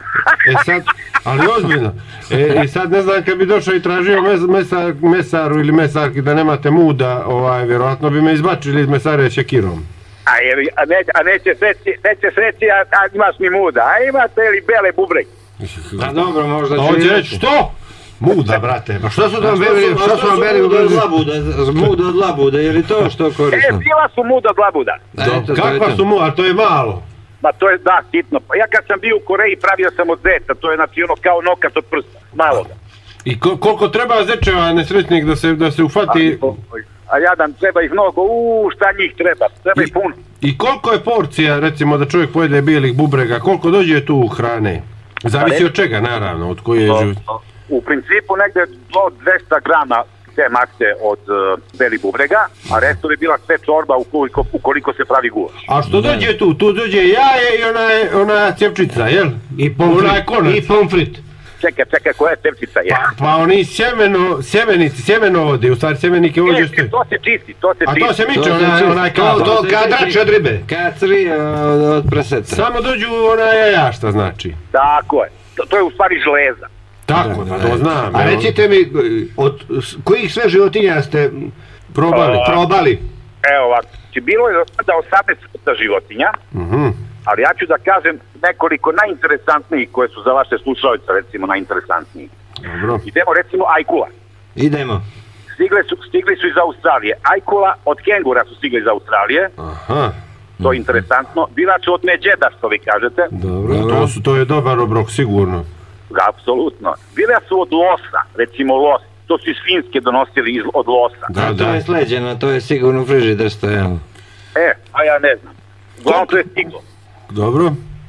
E sad, ali ozbiljno, e, i sad ne znam kad bi došao i tražio mes, mesar, mesaru ili mesarki da nemate muda, ovaj, vjerojatno bi me izbačili iz mesare šekirom. A, je, a, ne, a neće reći, nećeš reći, a, a imaš mi muda, a imate li bele bubrege? Pa dobro, možda A ću on i će reći, reći. što? Muda, brate, pa što su A tam što beli, su- što a su vam beli muda od bubrezi? labuda, muda od labuda, je li to što E, korisno? bila su muda od labuda. A eto, to je Kakva to. su muda, a to je malo. Ma to je, da, hitno. Pa ja kad sam bio u Koreji pravio sam od zeta, to je znači ono kao nokat od prsta, maloga. I ko, koliko treba zečeva nesretnik da se, da se ufati, A jadan, treba ih mnogo, uuu, šta njih treba, treba ih puno. i koliko je porcija, recimo, da čovjek pojede bijelih bubrega, koliko dođe tu hrane? Zavisi od čega, naravno, od koje je život. U principu negde do dvesta grama te mase od uh, beli bubrega, a resto bi bila sve čorba ukoliko, ukoliko se pravi gulaš. A što dođe tu? Tu dođe jaje i ona, ona cjevčica, jel? I Onaj konac. I pomfrit. Čekaj, čekaj, koja je tepčica je? Pa, pa oni sjemeno, sjemenici, sjemenovodi, u stvari sjemenike E, uđe stoji. to se čisti, to se A čisti. to se To miče, se onaj, čisti. onaj To- kadar. to- Kadrač od ribe. Kacri od, od preseta. Samo dođu ona jajašta, znači. Tako je. To, to je u stvari žleza. Tako, Da, da, to znam. A evo. recite mi, od s- kojih sve životinja ste Probali. A, probali? Evo ovako, znači bilo je do sada osamnaest vrsta životinja, Mhm. ali ja ću da kažem nekoliko najinteresantnijih koje su za vaše slušalice recimo najinteresantnijih. Dobro. Idemo recimo ajkula. Idemo. Stigle su, stigli su iz Australije. Ajkula od kengura su stigli iz Australije, Aha. to je interesantno. Bilač od međeda, što vi kažete, Dobro, to, su, to je dobar obrok, sigurno. apsolutno. Bile su od losa, recimo los, to su iz Finske donosili iz, od losa. Da, A to da. je sleđeno, to je sigurno frižider stojalo. E, a ja ne znam. Uglavnom to je stiglo. Dobro.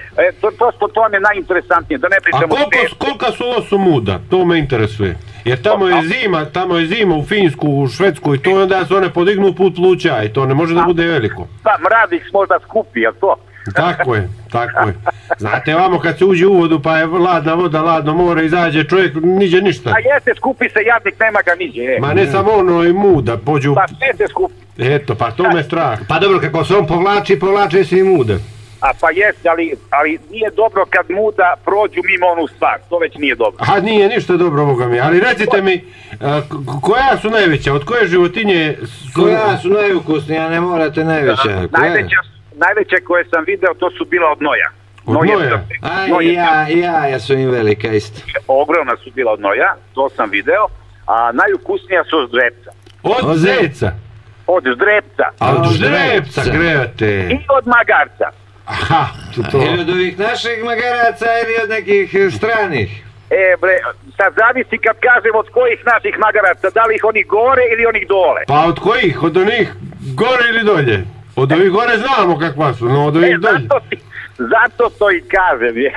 E, to, prosto to vam je najinteresantnije, da ne A pričamo... koliko, kolika su ovo su muda? To me interesuje. Jer tamo je zima, tamo je zima u Finsku, u Švedsku i to onda se one podignu put pluća i to ne može da bude veliko. Pa mradić možda skupi, jel to? Tako je, tako je. Znate, vamo kad se uđe u vodu pa je ladna voda, ladno more, izađe čovjek, niđe ništa. A jeste, skupi se, jadnik nema ga niđe. E. Ma ne samo ono i muda, pođu... Pa sve se skupi. Eto, pa to me strah. Pa dobro, kako se on povlači, povlači se i muda. A pa jeste, ali, ali nije dobro kad muda prođu mimo onu stvar, to već nije dobro. A nije ništa dobro ovoga mi, ali recite mi, a, k- koja su najveća, od koje životinje su... Koja su najukusnija, ne morate najveća. Koja? Najveće, najveće koje sam video, to su bila od noja. Od Noje- noja? A noje- ja, ja, ja su im velika isto. Ogromna su bila od noja, to sam video, a najukusnija su od ždrebca. Od Od zeca? Od ždrebca A od Od ždrebca ždrebca. grevate. i od magarca. Aha, to to. Ili od ovih naših magaraca ili od nekih eh, stranih. E bre, sad zavisi kad kažem od kojih naših magaraca, da li ih onih gore ili onih dole. Pa od kojih? Od onih gore ili dolje? Od ovih gore znamo kakva su, no od E, ovih dolje. zato, ti, zato to i kažem, je.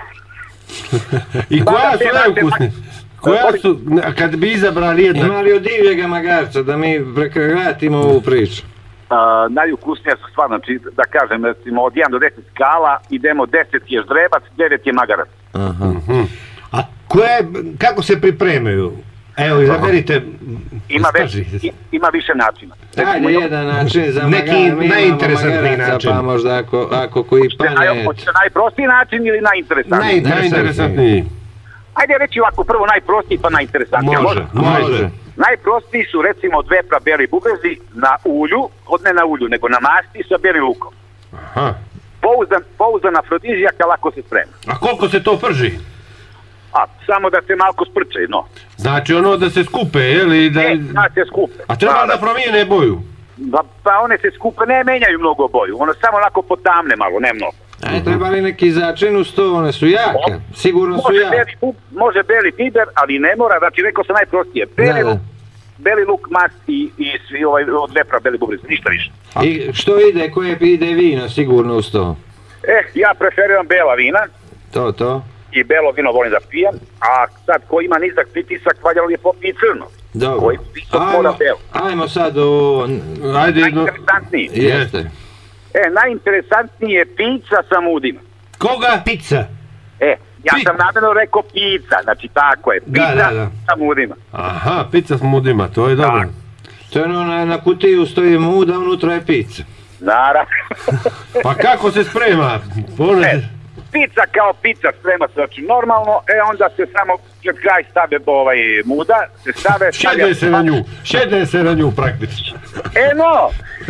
I koja Znate, su znate, najukusnije? Koja su, kad bi izabrali jedna... Ima li od divljega magarca da mi prekratimo ovu priču? A, najukusnija su stvarno, znači, da kažem, recimo od jedan do deset skala, idemo deset je ždrebac, devet je magarac. Aha. A koje, kako se pripremaju? Evo, izaberite... Ima, već, Staži. i- ima više načina. Recimo, Ajde, jedan način za Neki magaraca, mi imamo najinteresantniji magaraca, način. pa možda ako, ako koji hoćete naj, pane... hoćete najprostiji način ili najinteresantniji? Naj- Najinteresantniji. Ajde reći ovako, prvo najprostiji pa najinteresantniji. Može, može. Najprostiji su recimo od vepra beli bubrezi na ulju, od ne na ulju, nego na masti sa belim lukom. Aha. Pouzdan, pouzdan afrodizijak, a lako se sprema. A koliko se to prži? A, samo da se malko sprče, no. Znači ono da se skupe, jeli? Da... E, da se skupe. A treba da promijene boju? Pa, pa one se skupe, ne menjaju mnogo boju, ono samo onako potamne malo, ne mnogo. Ajde, treba li neki začin uz to, one su jake, sigurno su Može jake. beli, bub- može beli biber, ali ne mora, znači rekao sam najprostije. Beli, Da, da. luk, beli luk, mast i, i svi ovaj, od vepra beli bubrez, ništa više. I što ide, koje ide vino sigurno uz to? Eh, ja preferiram bela vina To, to. i belo vino volim da pijem, a sad ko ima nizak pritisak, valjalo je popiti crno. Dobro. Koji visok mora Ajmo, belo. ajmo sad o... Ajde jedno... Najinteresantniji. Jeste. E, najinteresantniji je pizza sa mudima. Koga? Pizza. E, ja Pi- sam namjerno rekao pizza, znači tako je, pizza da, da. sa mudima. Aha, pizza s mudima, to je dobro. To je ono, na, na kutiju stoji muda, unutra je pizza. Naravno. Pa kako se sprema? One... E, pizza kao pizza sprema se, znači normalno, e onda se samo pred kraj stave ovaj muda, se stave... Šedne se na nju, šedne se na nju praktično. E no!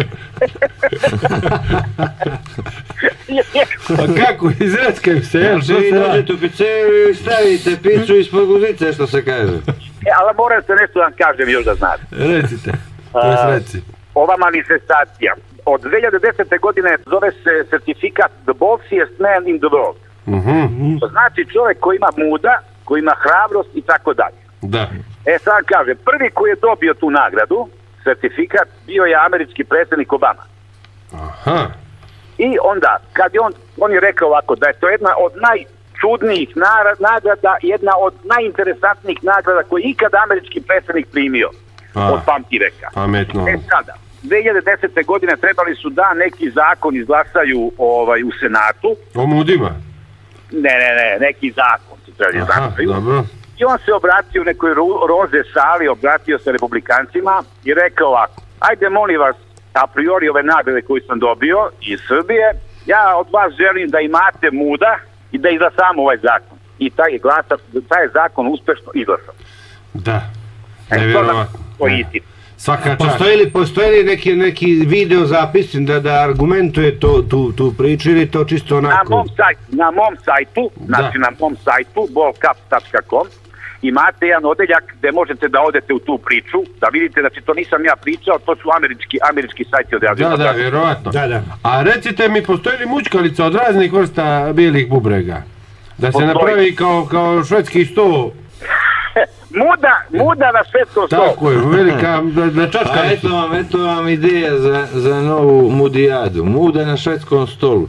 Pa kako, izreckaju se, jel, što Znači, vi se radi? dođete u pizzeriju i stavite picu ispod guzice, što se kaže. E, ali moram se nešto da vam kažem još da znate. Recite, to je reci. Ova manifestacija od dve hiljade desete. godine zove se certifikat The Bossiest Man in the World. Mhm, To znači čovjek koji ima muda, koji ima hrabrost i tako dalje. da. E sad kažem, prvi koji je dobio tu nagradu, certifikat, bio je američki predsjednik Obama. Aha, I onda, kad je on, on je rekao ovako, da je to jedna od najčudnijih nara- nagrada, jedna od najinteresantnijih nagrada koji je ikada američki predsjednik primio A. od pamti veka. pametno. E sada, dve hiljade desete. godine trebali su da neki zakon izglasaju ovaj, u Senatu. O mudima? Ne, ne, ne, neki zakon su trebali Aha, izglasaju. dobro. I on se obratio u nekoj ru- roze sali, obratio se republikancima i rekao ovako, ajde molim vas, a priori ove nagrade koje sam dobio iz Srbije, ja od vas želim da imate muda i da izglasamo ovaj zakon. I taj je, glasa, taj je zakon uspešno izglasan. Da, E, to, da, nevjerovatno. to je istina. Svaka čast. Postoji li, postoji li neki, neki video zapis da, da argumentuje to, tu, tu priču ili to čisto Na onako? mom, sajt, na mom sajtu, znači na mom sajtu, ballcup tačka com, imate jedan odeljak gde možete da odete u tu priču, da vidite, znači to nisam ja pričao, to su američki, američki sajti odjavljeni. Da, da, vjerovatno. Da, da. A recite mi, postoji li mućkalica od raznih vrsta bijelih bubrega? Da se Postoji. napravi kao, kao švedski sto. Muda, muda na švedskom stolu. Tako je, velika, na, na A čačkalicu. eto vam, eto vam ideja za, za novu mudijadu. Muda na švedskom stolu.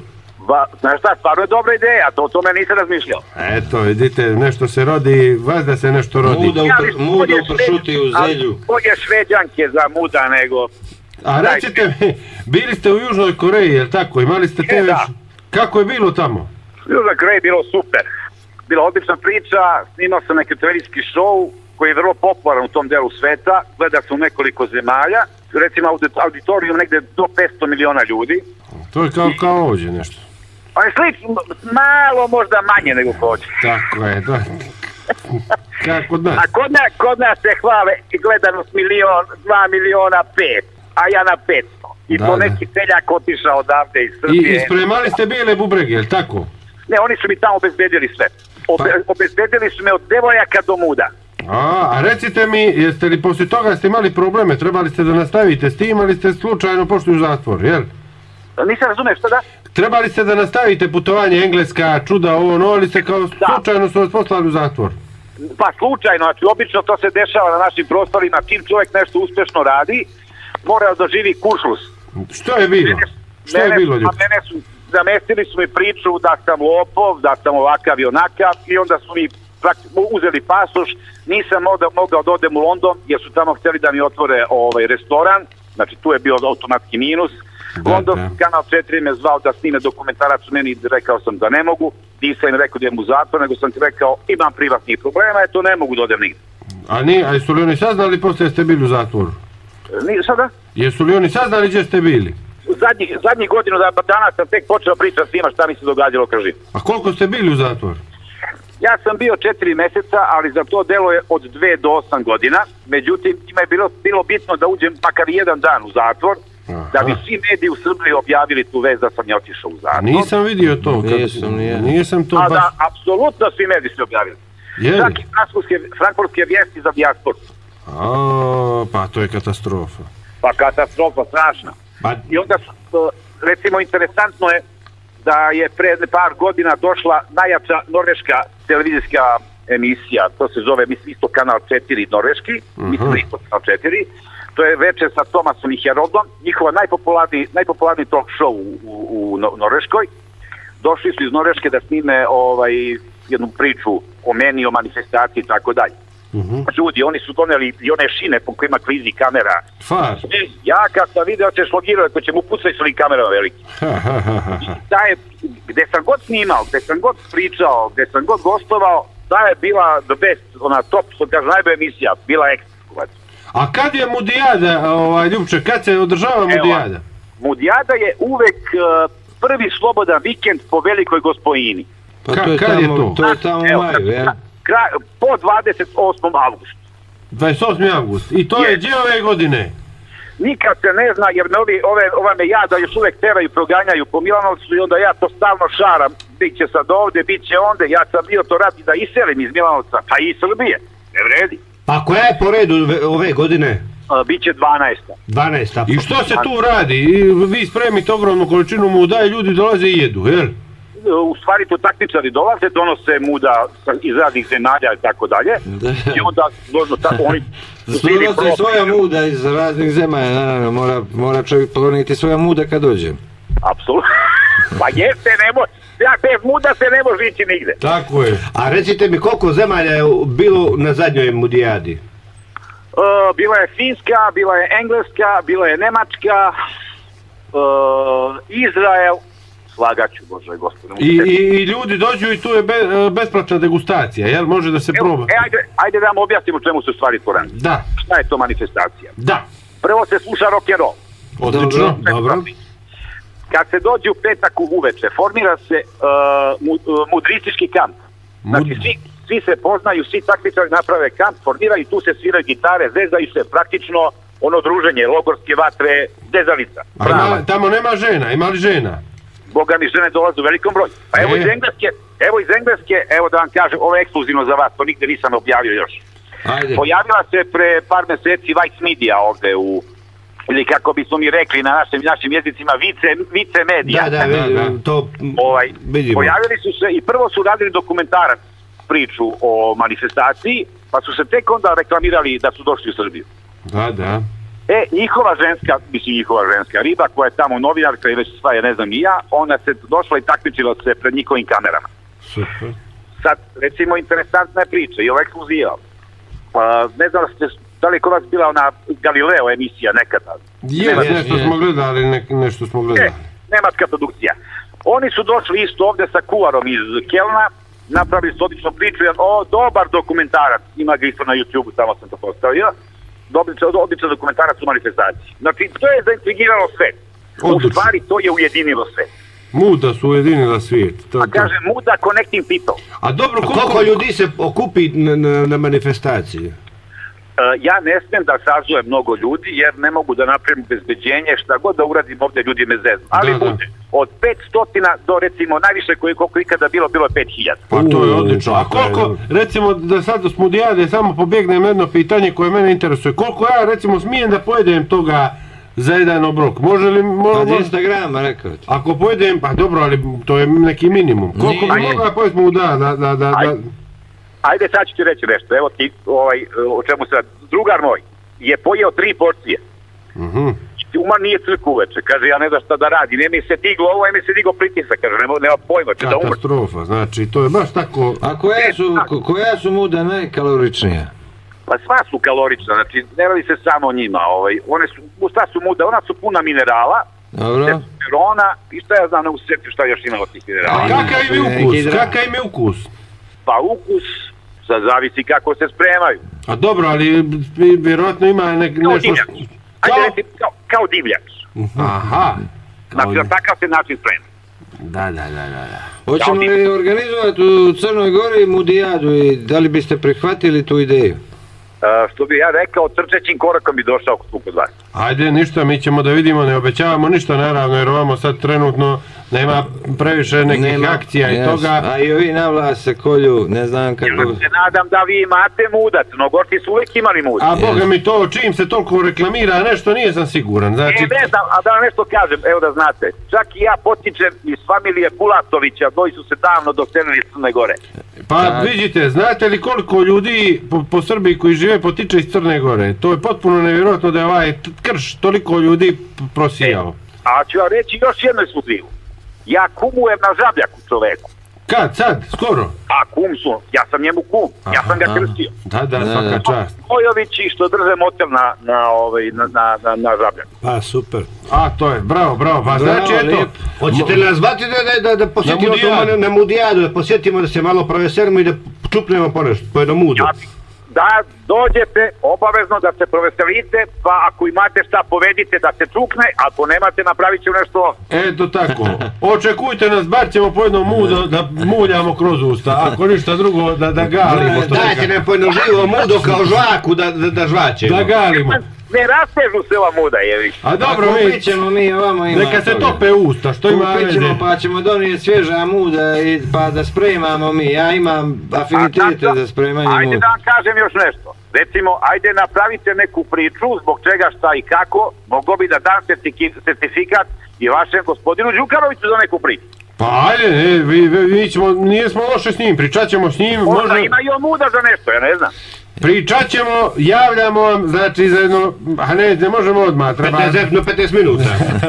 Va, znaš šta, stvarno je dobra ideja, to o tome nisam razmišljao. Eto, vidite, nešto se rodi, vas da se nešto rodi. Muda u, pr, muda u pršuti u zelju. Bolje šveđanke za muda nego... A recite mi, bili ste u Južnoj Koreji, jel tako? Imali ste te već... Kako je bilo tamo? U Južnoj Koreji je bilo super. Bila odlična priča, snimao sam neki televizijski show koji je vrlo popularan u tom delu sveta, gleda se u nekoliko zemalja, recimo auditorijum negde do petsto miliona ljudi. To je kao, kao ovdje nešto. Pa je slično, malo možda manje nego ovdje. Tako je, da. Kako kod nas? A kod nas, kod nas se hvale i gledanost milion, dva miliona pet, a ja na petsto. I da, to da. neki seljak otišao odavde iz Srbije. I ispremali ste bijele bubrege, jel tako? Ne, oni su mi tamo obezbedili sve. Obe, pa... Obezbedili su me od devojaka do muda. A, a recite mi, jeste li poslije toga ste imali probleme, trebali ste da nastavite s tim, ali ste slučajno pošli u zatvor, jel? Nisam razumio, što da? Trebali ste da nastavite putovanje Engleska, čuda, ovo, no, ali ste kao da. Slučajno su vas poslali u zatvor. Pa slučajno, znači obično to se dešava na našim prostorima, čim čovjek nešto uspješno radi, mora da doživi kuršlus. Što je bilo? Mene, Što je mene, bilo, ljudi? Mene su, zamestili su mi priču da sam lopov, da sam ovakav i onakav i onda su mi uzeli pasoš, nisam mogao, mogao da odem u London jer su tamo htjeli da mi otvore ovaj restoran, znači tu je bio automatski minus. Da, London, da. Kanal četiri me zvao da snime dokumentarac u meni, rekao sam da ne mogu, nisam im rekao da idem u zatvor, nego sam ti rekao imam privatnih problema, eto ne mogu da odem nigde. A, ni, a su li oni saznali poslije ste bili u zatvoru? Ni, sada? Jesu li oni saznali gdje ste bili? Zadnjih zadnji godinu da danas sam tek počeo pričati s njima šta mi se događalo, kaži. A koliko ste bili u zatvoru? Ja sam bio četiri mjeseca, ali za to delo je od dve do osam godina. Međutim, ima je bilo, bilo bitno da uđem makar jedan dan u zatvor, aha, da bi svi mediji u Srbiji objavili tu vez da sam ja otišao u zatvor. Nisam vidio to. Kad, nisam, nije. Nisam to A baš... da, apsolutno svi mediji su objavili. Čak i francuske vijesti za dijasporu. A, pa to je katastrofa. Pa katastrofa, strašna. Pa... I onda, recimo, interesantno je da je pre par godina došla najjača norveška televizijska emisija, to se zove, mislim, isto kanal četiri norveški, uh-huh. mislim, isto kanal četiri, to je Večer sa Tomasom i Herodom, njihova najpopularniji, najpopularniji talk show u, u, u Norveškoj. Došli su iz Norveške da snime ovaj, jednu priču o meni, o manifestaciji i tako dalje. Uh-huh. Ljudi, oni su doneli i one šine po kojima klizi kamera. Far. Ja kad sam video se šlogirao, ko će mu pucati s ovim kamerama veliki. Da je, gde sam god snimao, gde sam god pričao, gde sam god gostovao, da je bila the best, ona top, što kaže, najbolja emisija, bila ekstra. A kad je Mudijada, ovaj, Ljubče, kad se održava Mudijada? Mudijada je uvek uh, prvi slobodan vikend po Velikoj Gospojini. Pa to je kad tamo, je to? To je tamo u maju, jel? Kraj, po dvadeset osmom avgustu. dvadeset osmi avgust. I to je, je gdje ove godine? Nikad se ne zna, jer me ovi, ove, ova me jada još uvek teraju, proganjaju po Milanovcu i onda ja to stalno šaram. Biće sad ovde, bit će onda. Ja sam bio to radi da iselim iz Milanovca, pa i iz Srbije. Ne vredi. Pa koja je po redu ove godine? A, biće dvanaesta. dvanaesta. I što se tu radi? I vi spremite ogromnu količinu muda i ljudi dolaze i jedu, jel? U stvari to takmičari dolaze, donose muda iz raznih zemalja i tako dalje. I onda možno tako oni... Donose svoja muda iz raznih zemalja, naravno, mora, mora čovjek ponijeti svoja muda kad dođe. Apsolutno. Pa jeste, ne može, ja bez muda se ne može ići nigde. Tako je. A recite mi koliko zemalja je bilo na zadnjoj Mudijadi? Uh, bila je Finska, bila je Engleska, bila je Nemačka, uh, Izrael, slagaću, Bože gospodine. I, i, I ljudi dođu i tu je be, besplatna degustacija, jel? Može da se Evo, proba. E, ajde, ajde da vam objasnimo čemu se stvari to radi. Da. Šta je to manifestacija? Da. Prvo se sluša rock and roll. Odlično, dobro. Kad se dođe u petak u uveče, formira se uh, mu, uh, mudristički kamp. Znači, Mud... svi, svi se poznaju, svi takmičari naprave kamp, formiraju i tu se sviraju gitare, zezaju se praktično ono druženje, logorske vatre, zezalica. A ima, tamo nema žena, ima li žena? Boga mi, žene dolaze u velikom broju. Pa evo e. iz Engleske, evo iz Engleske, evo da vam kažem, ovo je ekskluzivno za vas, to nigde nisam objavio još. Ajde. Pojavila se pre par meseci Vice Media ovde u, ili kako bismo mi rekli na našim, našim jezicima, vice, vice medija. Da, da, da, da. To ovaj, vidimo. Pojavili su se i prvo su radili dokumentarac priču o manifestaciji, pa su se tek onda reklamirali da su došli u Srbiju. Da, da. E, njihova ženska, mislim njihova ženska riba koja je tamo novinarka i već sva je ne znam i ja, ona se došla i takmičila se pred njihovim kamerama. Super. Sad, recimo, interesantna je priča i ova ekskluziva. Pa, ne znam da ste, da li je kod vas bila ona Galileo emisija nekada? Je, nešto smo gledali, ne, nešto smo gledali. E, nemačka produkcija. Oni su došli isto ovdje sa kuvarom iz Kelna, napravili su odličnu priču, o, dobar dokumentarac, ima ga isto na YouTube-u, tamo sam to postavio. Odličan dokumentarac u manifestaciji. Znači, to je zaintrigiralo svet. U stvari, to je ujedinilo svet. Muda su ujedinila svijet. To, A kaže, Muda connecting people. A dobro, koliko, koliko ljudi se okupi na, na, na manifestaciji? Uh, ja ne smijem da sazovem mnogo ljudi, jer ne mogu da napravim bezbeđenje, šta god da uradim ovdje ljudi me zeznu. Ali da, bude, da. Od petsto do recimo najviše koje koliko ikada bilo, bilo je pet hiljada. Pa to je odlično. A koliko, recimo da sad s Mudijade samo pobjegnem jedno pitanje koje mene interesuje. Koliko ja recimo smijem da pojedem toga za jedan obrok? Može li... Mo, pa dvjesto grama, rekao ti. Ako pojedem, pa dobro, ali to je neki minimum. Koliko bi mogla pojesti Muda da... da, da, da Ajde, sad ću ti reći nešto, evo ti, ovaj, o čemu se, drugar moj je pojeo tri porcije. Mhm. Uma nije crku uveče, kaže, ja ne znam šta da radi, ne mi se diglo ovo, mi se diglo pritisak, kaže, nema, nema pojma, će da umre. Katastrofa, znači, to je baš tako... A koja su, ko, koja su Muda najkaloričnija? Pa sva su kalorična, znači, ne radi se samo o njima, ovaj, one su, šta su Muda, ona su puna minerala, testosterona, i šta ja znam, ne usjeti šta još ima od tih minerala. A kakav im je ukus, kakav im je ukus? Pa ukus, sad zavisi kako se spremaju. A dobro, ali vjerojatno ima nek, kao nešto... Divljač. Ajde, kao? Reći, kao, kao divljač. Aha. Znači, na takav se način sprema. Da, da, da, da. Hoćemo li organizovati u Crnoj Gori Mudijadu i da li biste prihvatili tu ideju? Uh, što bi ja rekao, trčećim korakom bi došao kod vas. Ajde, ništa, mi ćemo da vidimo, ne obećavamo ništa naravno, jer ovamo sad trenutno nema previše nekih nema, akcija i yes. toga. A i ovi na vlast se kolju, ne znam kako... Ja se nadam da vi imate mudac, Crnogorci su uvijek imali mudac. A boga mi to, čim se toliko reklamira nešto, nije sam siguran. Znači... E, ne znam, a da vam nešto kažem, evo da znate, čak i ja potičem iz familije Bulatovića, koji su se davno doselili iz Crne Gore. Pa tak. Vidite, znate li koliko ljudi po, po Srbiji koji žive potiče iz Crne Gore? To je potpuno nevjerojatno da je ovaj krš toliko ljudi prosijao. E, a ću vam reći još jednu ekskluzivu. Ja kumujem na Žabljaku čoveku. Kad? Sad? Skoro? A kum su, ja sam njemu kum, ja sam ga krstio. Da, da, svaka čast. Kojovići što drže motel na, na, ovaj, na, na, na, na Žabljaku. Pa super. A to je, bravo, bravo, pa znači eto. Hoćete li nas zvati da, da, da posjetimo na, na Mudijadu, da posjetimo da se malo proveselimo i da čupnemo po nešto, po jednom mudu? Ja, da dođete, obavezno da se proveselite, pa ako imate šta povedite da se čukne, ako nemate napravit ćemo nešto. Eto tako, očekujte nas, bar ćemo po jednom mudu da muljamo kroz usta, ako ništa drugo da, da galimo. Dajte nam po jedno živo mudo kao žvaku da, da, da žvaćemo. Da galimo. Ne rastežu se ova muda, jevi. A dobro, mi... Kupit ćemo mi ovamo ima... Neka se tope usta, što ima veze. Kupit ćemo pa ćemo donijeti svježa muda i pa da spremamo mi. Ja imam afinitete za spremanje muda. Ajde da vam kažem još nešto. Recimo, ajde napravite neku priču zbog čega, šta i kako. Mogu bi da dam certifikat i vašem gospodinu Đukanoviću za neku priču. Pa ajde, ne, vi, vi, mi ćemo, nije smo loše s njim, pričat ćemo s njim. Možda može... ima i on muda za nešto, ja ne znam. Pričat ćemo, javljamo vam, znači za jedno, a ne, ne možemo odmah, treba... petnaest minuta.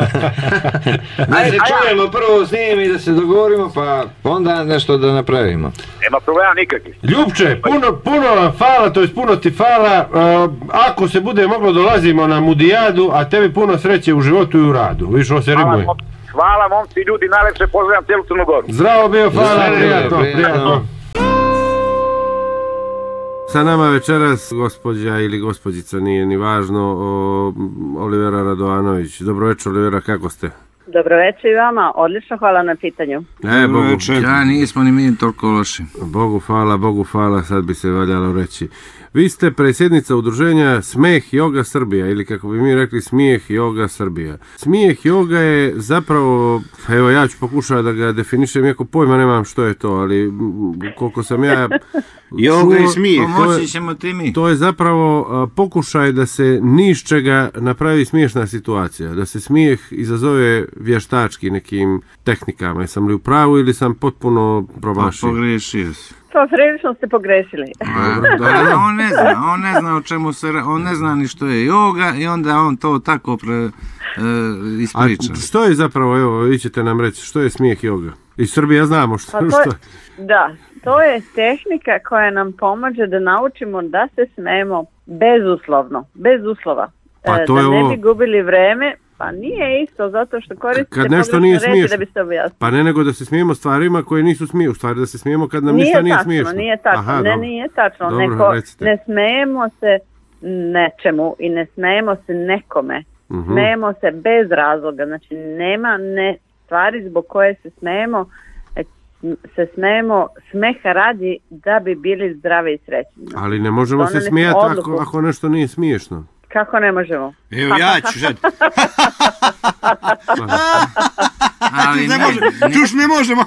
Da se čujemo prvo s njim i da se dogovorimo, pa onda nešto da napravimo. Nema problema nikakvih. Ljupče, puno, puno vam hvala, to je puno ti hvala, uh, ako se bude moglo dolazimo na Mudijadu, a tebi puno sreće u životu i u radu, viš ovo se rimuje. Hvala momci ljudi, najlepše pozdravljam cijelu Crnu Goru. Zdravo bio, hvala, prijatno, prijatno. Sa nama večeras gospođa ili gospođica, nije ni važno, o, Olivera Radovanović. Dobro večer, Olivera, kako ste? Dobro večer i vama, odlično, hvala na pitanju. E, Bogu, ja nismo ni mi toliko loši. Bogu hvala, Bogu hvala, sad bi se valjalo reći. Vi ste predsjednica udruženja Smeh Yoga Srbija, ili kako bi mi rekli Smijeh Yoga Srbija. Smijeh Yoga je zapravo, evo ja ću pokušati da ga definišem, iako pojma nemam što je to, ali koliko sam ja... Yoga i smijeh, pomoći ćemo ti mi. To je zapravo a, pokušaj da se ni iz čega napravi smiješna situacija, da se smijeh izazove vještački nekim tehnikama. Jesam li u pravu ili sam potpuno promašio? Pa pogriješio si. Pa prilično ste pogrešili. Pa, on ne zna, on ne zna o čemu se, on ne zna ni što je joga i onda on to tako pre, e, ispriča. A što je zapravo, evo, vi ćete nam reći, što je smijeh joga? Iz Srbije znamo što, Pa to što je, da, to je tehnika koja nam pomaže da naučimo da se smijemo bezuslovno, bez uslova. Pa E, to da je ne ovo- bi gubili vreme, pa nije isto, zato što koristite kad nešto pogrešne nije reči smiješno. da biste objasnili. Pa ne nego da se smijemo stvarima koje nisu smiju, u stvari da se smijemo kad nam Nije ništa nije tačno, smiješno. nije tačno, Aha, ne, dobro. nije tačno, Dobro, neko, recite. ne smijemo se nečemu i ne smijemo se nekome, Mhm. smijemo se bez razloga, znači nema ne stvari zbog koje se smijemo, e, se smijemo smeha radi da bi bili zdravi i srećni. Ali ne možemo se Doneli smo smijati ako, odluku. ako nešto nije smiješno. Kako ne možemo? Evo ja ću sad. Ali ne ne, može, ne. čuš ne možemo.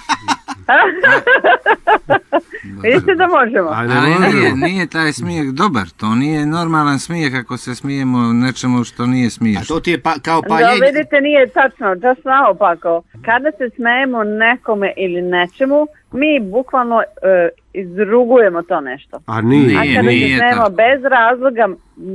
Vidite da možemo. A ne Ali nije, možemo. nije taj smijeh dobar, to nije normalan smijeh ako se smijemo nečemu što nije A smiješno. to ti je pa, kao Da, paljenje. vidite, nije tačno, just naopako. Kada se smijemo nekome ili nečemu, mi bukvalno e, izrugujemo to nešto. A nije. A Nije, kada se nije smijemo tako. bez razloga,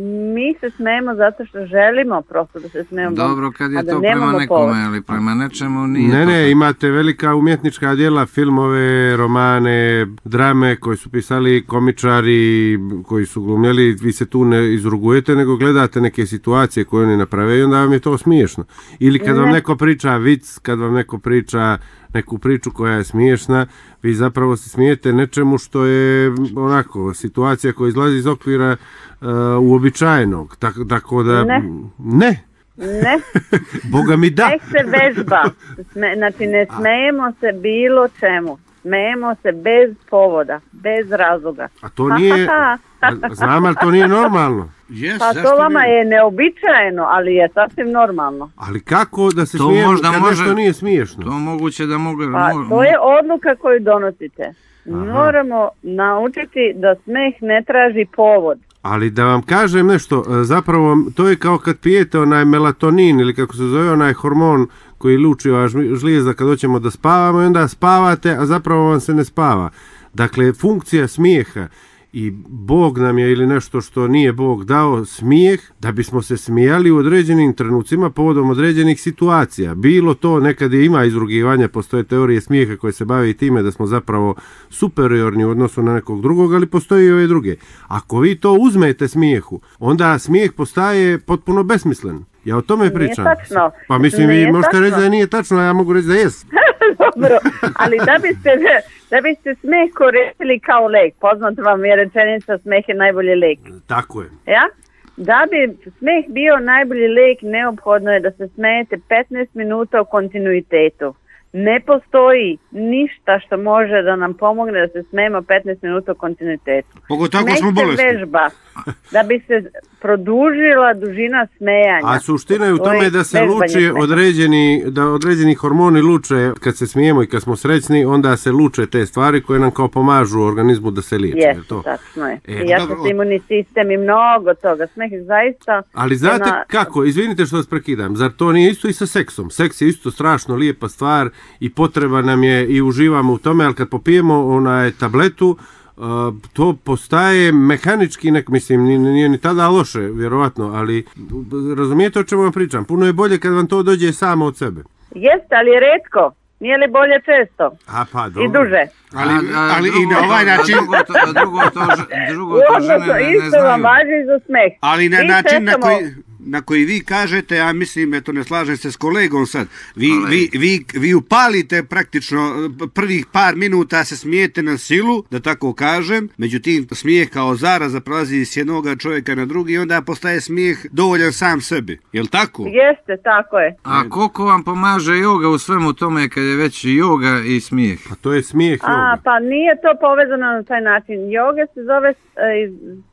mi se smijemo zato što želimo prosto da se smijemo. Dobro kad a je da to prema nemamo nekome, povod. ali prema nečemu nije Ne, to ne, tako. imate velika umjetnička djela, filmove, romane, drame koje su pisali komičari, koji su glumjeli, vi se tu ne izrugujete, nego gledate neke situacije koje oni naprave i onda vam je to smiješno. Ili kad vam Ne. neko priča vic, kad vam neko priča neku priču koja je smiješna, vi zapravo se smijete nečemu što je onako situacija koja izlazi iz okvira uh, uobičajenog. Tako, tako da... Ne. Ne. Ne, Boga mi da. nek se vežba. Sme, znači ne smijemo se bilo čemu. Smijemo se bez povoda, bez razloga. A to nije, a, znam, ali to nije normalno. Yes, Pa to vama je neobičajeno, ali je sasvim normalno. Ali kako da se To smijemo možda kad može- nešto nije smiješno? To moguće da mogu... Pa mo- to je odluka koju donosite. Moramo naučiti da smeh ne traži povod. Ali da vam kažem nešto, e, zapravo to je kao kad pijete onaj melatonin ili kako se zove onaj hormon koji luči ova žmi- žlijezda kad hoćemo da spavamo i onda spavate, a zapravo vam se ne spava. Dakle, funkcija smijeha i Bog nam je ili nešto što nije Bog dao smijeh da bismo se smijali u određenim trenucima povodom određenih situacija. Bilo to, nekad je ima izrugivanja, postoje teorije smijeha koje se bave i time da smo zapravo superiorni u odnosu na nekog drugog, ali postoje i ove druge. Ako vi to uzmete smijehu, onda smijeh postaje potpuno besmislen. Ja o tome Nije pričam. tačno. Pa mislim, vi Nije možete tačno. reći da nije tačno, a ja mogu reći da jes. Dobro, ali da biste, da biste smeh koristili kao lek, poznata vam je rečenica smeh je najbolji lek. Tako je. Ja? Da bi smeh bio najbolji lek, neophodno je da se smejete petnaest minuta u kontinuitetu. Ne postoji ništa što može da nam pomogne da se smejemo petnaest minuta u kontinuitetu. Pogotovo ako Smeh smo se bolesni. vežba da bi se produžila dužina smejanja. A suština je u To tome da se vežbanje luči smeha. određeni, da određeni hormoni luče kad se smijemo i kad smo srećni, onda se luče te stvari koje nam kao pomažu organizmu da se liječe. je Jeste, to? tačno je. E, I ja dobro. sam imunni sistem i mnogo toga. Smeh je zaista... Ali znate jedna- kako, izvinite što vas prekidam, zar to nije isto i sa seksom? Seks je isto strašno lijepa stvar i potreba nam je i uživamo u tome, ali kad popijemo onaj tabletu, uh, to postaje mehanički, nek, mislim, nije, nije ni tada loše, vjerovatno, ali razumijete o čemu vam pričam? Puno je bolje kad vam to dođe samo od sebe. Jeste, ali je retko. Nije li bolje često? A pa I dobro. duže. Ali, A- a ali i drugo na to- ovaj a način... Drugo to, a drugo to, ž- drugo to žene Odnosno, ne, ne isto vam znaju. važi i za smeh. Ali na Mi način na čekamo- koji, na koji vi kažete, ja mislim, eto ne slažem se s kolegom sad, vi, vi, vi, vi upalite praktično eh, prvih par minuta se smijete na silu, da tako kažem, međutim smijeh kao zaraza prelazi s jednog čovjeka na drugi i onda postaje smijeh dovoljan sam sebi, jel tako? Jeste, tako je. A koliko vam pomaže joga u svemu tome kad je već i joga i smijeh? Pa to je smijeh A, joga. pa nije to povezano na taj način. Joga se zove e, iz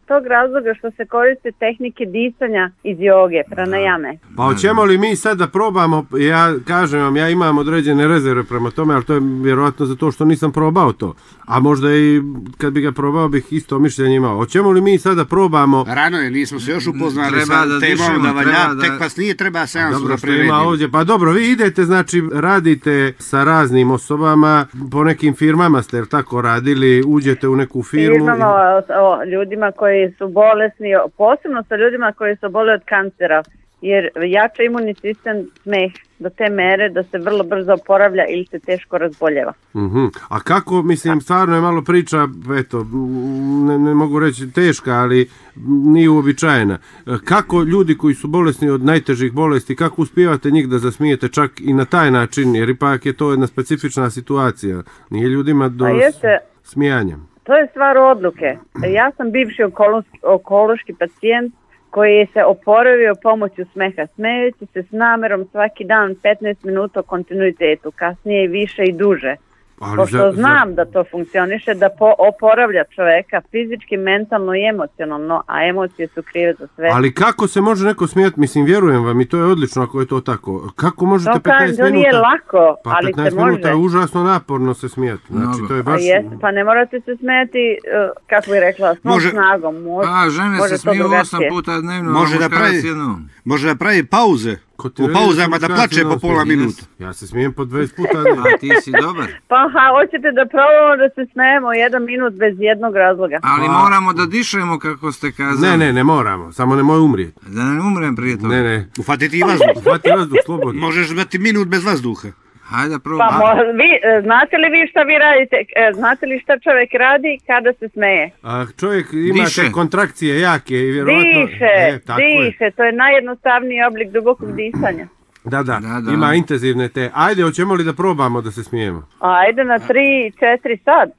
tog razloga što se koriste tehnike disanja iz joge, pranajame. Pa hoćemo li mi sad da probamo, ja kažem vam, ja imam određene rezerve prema tome, ali to je vjerojatno zato što nisam probao to. A možda i kad bi ga probao bih isto mišljenje imao. Hoćemo li mi sad da probamo... Rano je, nismo se još upoznali treba sa da temom dišemo, da valja, treba da- tek kasnije treba seansu Dobro da što ima prevedimo. ovdje. Pa dobro, vi idete, znači radite sa raznim osobama, po nekim firmama ste, jel tako, radili, uđete u neku firmu... Firmama o, o ljudima koji su bolesni, o- posebno sa ljudima koji su boli od kancera, jer jača imunni sistem smeh do te mere da se vrlo brzo oporavlja ili se teško razboljeva. Mhm. A kako, mislim, stvarno je malo priča, eto, ne, ne mogu reći teška, ali nije uobičajena. Kako ljudi koji su bolesni od najtežih bolesti, kako uspijevate njih da zasmijete čak i na taj način, jer ipak je to jedna specifična situacija. Nije ljudima do A jeste, smijanja. to je stvar odluke. Ja sam bivši okološki, okološki pacijent koji je se oporavio pomoću smeha, smejući se s namerom svaki dan petnaest minuta u kontinuitetu, kasnije i više i duže. Ali Pošto za- za- znam da to funkcioniše, da po, oporavlja čoveka fizički, mentalno i emocionalno, a emocije su krive za sve. Ali kako se može neko smijati, mislim, vjerujem vam i to je odlično ako je to tako. Kako možete To kažem, petnaest to nije minuta... lako, pa ali se petnaest minuta može. je užasno naporno se smijati. Znači, to je Pa, baš... jest, pa ne morate se smijati, uh, kako bih rekla, s Može- snagom. Može, A, žene može se to smiju osam drugačije. puta dnevno, Može a da muškarac pravi, jednom. može da pravi pauze. U pauzama da plače po pola minuta. Ja se smijem po dvadeset puta. A ti si dobar. Pa ha, hoćete da probamo da se smijemo jedan minut bez jednog razloga. Ali moramo da dišemo kako ste kazali. Ne, ne, ne moramo. Samo nemoj umrijeti. Da ne umrem prije toga. Ne, ne. Ufatiti i vazduh. Ufati vazduh, slobodno. Možeš imati minut bez vazduha. Hajde da Pa probamo. mo- vi, e, znate li vi šta vi radite? E, Znate li šta čovjek radi kada se smeje? A čovjek ima Diše. te kontrakcije jake i vjerovatno... Diše, E, tako je. diše, to je najjednostavniji oblik dubokog disanja. Da, da, Da, da. ima intenzivne te. Ajde, hoćemo li da probamo da se smijemo? Ajde na tri, četiri sad.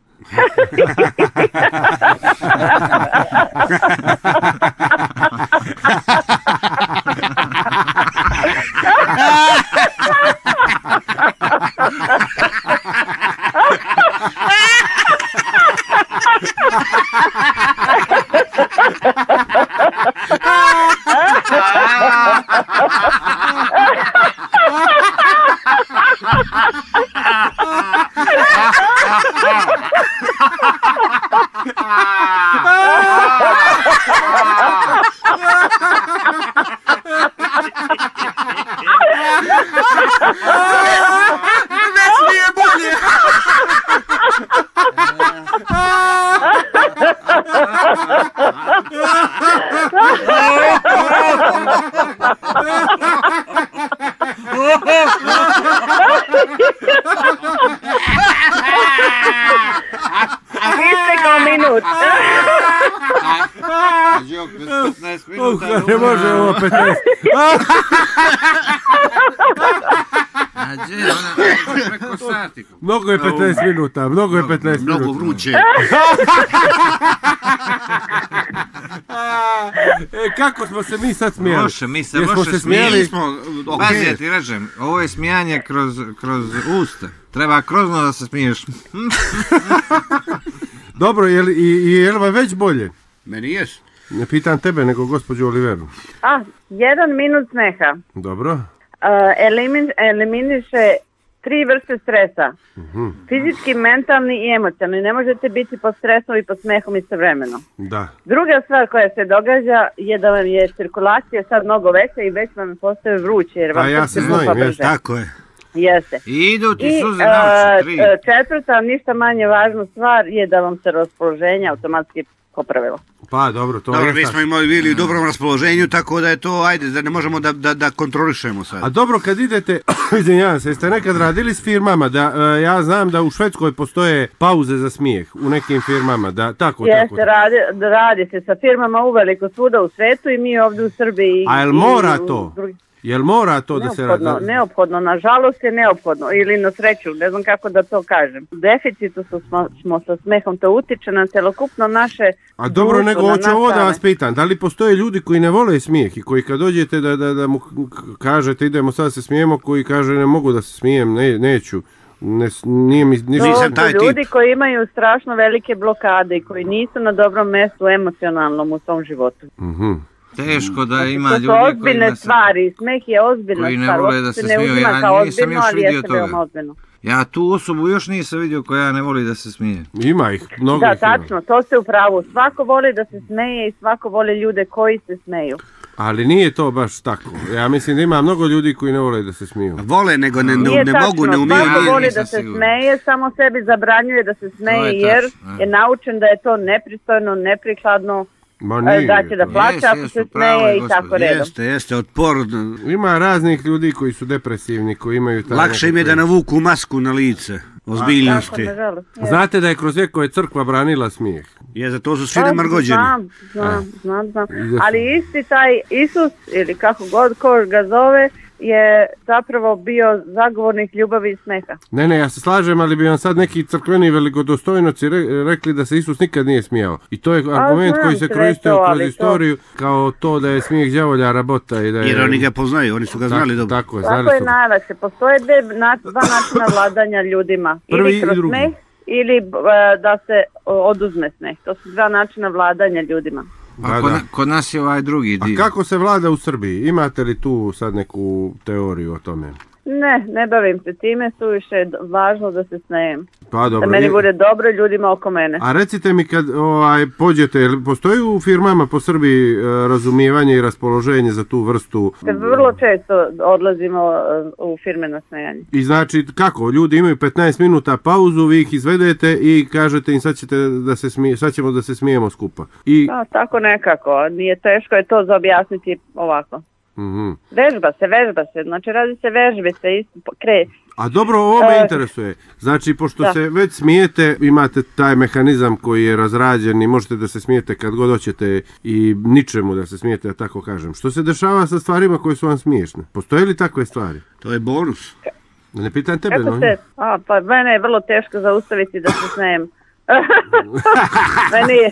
Već mi je bolje. Istekao minut. petnaest minuta. Uh, ne može ovo petnaest. A gdje, ona preko sati. Mnogo je petnaest minuta, mnogo je petnaest minuta. Mnogo vruće. E, kako smo se mi sad smijali? Loše, mi se Jesmo loše se smijali. smijali? Smo, ok. Pazi, ja ti rečem, ovo je smijanje kroz, kroz usta. Treba krozno da se smiješ. Dobro, je li, i, i je li vam već bolje? Meni jes. Ne pitam tebe, nego gospođu Oliveru. A, jedan minut smeha. Dobro. Uh, elimin, eliminiše tri vrste stresa. Mhm. Fizički, mentalni i emocionalni. Ne možete biti pod stresom i pod smehom istovremeno. Da. Druga stvar koja se događa je da vam je cirkulacija sad mnogo veća i već vam postaje vruće jer vam Pa ja srce se puca znojim, brže. jeste. Tako je. Jeste. I idu ti I suze e, na oči, tri. e, četvrta, ništa manje važna stvar je da vam se raspoloženje automatski popravilo. Pa dobro, to Dobro, je mi tako. smo imali bili u dobrom raspoloženju, tako da je to, ajde, da ne možemo da, da, da kontrolišemo sad. A dobro, kad idete, izvinjavam se, jeste nekad radili s firmama, da e, ja znam da u Švedskoj postoje pauze za smijeh u nekim firmama, da tako, tako. Jeste, radi, radi se sa firmama uveliko svuda u svetu i mi ovdje u Srbiji. A jel i mora u to? drugi- Jel mora to da se Neophodno, radi? neophodno, nažalost je neophodno, ili na sreću, ne znam kako da to kažem. U deficitu su, smo, smo sa smehom, to utiče na celokupno naše A dobro, društvo, nego na hoću ovo da nastave. vas pitam, da li postoje ljudi koji ne vole smijeh i koji kad dođete da, da, da mu k- kažete idemo sad se smijemo, koji kaže ne mogu da se smijem, ne, neću. Ne, s- nije mi... Nije, To su ljudi koji imaju strašno velike blokade i koji nisu na dobrom mjestu emocionalnom u tom životu. Mhm. Teško da ima To su ljudi koji ozbiljne stvari, smeh je ozbiljna koji ne stvar, vole da uopće se ne smiju. uzima Ja kao nisam ozbiljno, još ali vidio jeste veoma toga. ozbiljno. Ja tu osobu još nisam vidio koja ne voli da se smije. Ima ih, mnogo Da, ih ima. tačno, to ste u pravu. Svako voli da se smeje i svako voli ljude koji se smeju. Ali nije to baš tako. Ja mislim da ima mnogo ljudi koji ne vole da se smiju. Vole, nego ne, Nije ne tačno, mogu, ne umiju. svako Ja voli nisam da se siguran. smeje, samo sebi zabranjuje da se To smeje je jer tačno, je naučen da je to nepristojno, neprikladno, Ma e, nije. da će da to. plaće Jest, ako jest, se upravo je, smeje i gospođo. tako redom. Jeste, jeste, otpor. Ima raznih ljudi koji su depresivni, koji imaju... taj Lakše im je da nekakve- navuku masku na lice. Ozbiljnosti. Tako, nažalost. je. Znate da je kroz vijekove crkva branila smijeh. Je, za to su svi Pa, namrgođeni. Znam, znam, znam, znam. I da su- Ali isti taj Isus, ili kako god ko ga zove, je zapravo bio zagovornik ljubavi i smeha. Ne, ne, ja se slažem, ali bi vam sad neki crkveni velikodostojnoci re- rekli da se Isus nikad nije smijao. I to je argument znam koji se sve koristio to, kroz ali to- istoriju kao to da je smijeh đavolja rabota i da je... Jer oni ga poznaju, oni su ga znali tako, dobro. tako je, Tako znali je su. najlakše. Postoje dve, na, dva načina vladanja ljudima. Prvi Ili i kroz drugi. smeh, ili e, da se o, oduzme smeh. To su dva načina vladanja ljudima. A Da, kod, da. kod nas je ovaj drugi A dio. kako se vlada u Srbiji? Imate li tu sad neku teoriju o tome? Ne, ne bavim se time, suviše je do- važno da se smejem. Pa Da dobro. meni je- bude dobro i ljudima oko mene. A recite mi kad ovaj, pođete, jel postoji u firmama po Srbiji e, razumijevanje i raspoloženje za tu vrstu? Te vrlo često odlazimo e, u firme na smejanje. I znači kako, ljudi imaju petnaest minuta pauzu, vi ih izvedete i kažete im sad, ćete da se smije, sad ćemo da se smijemo skupa. I, Da, tako nekako, nije teško je to za objasniti ovako. mhm. Vežba se, vežba se, znači radi se vežbice, isto po- kre. A dobro, ovo me E, interesuje. Znači, pošto da. se već smijete, imate taj mehanizam koji je razrađen i možete da se smijete kad god hoćete i ničemu da se smijete, da tako kažem. Što se dešava sa stvarima koje su vam smiješne? Postoje li takve stvari? To je bonus. Ne pitam tebe, Kako no? se, a, pa mene je vrlo teško zaustaviti da se smijem. Meni je,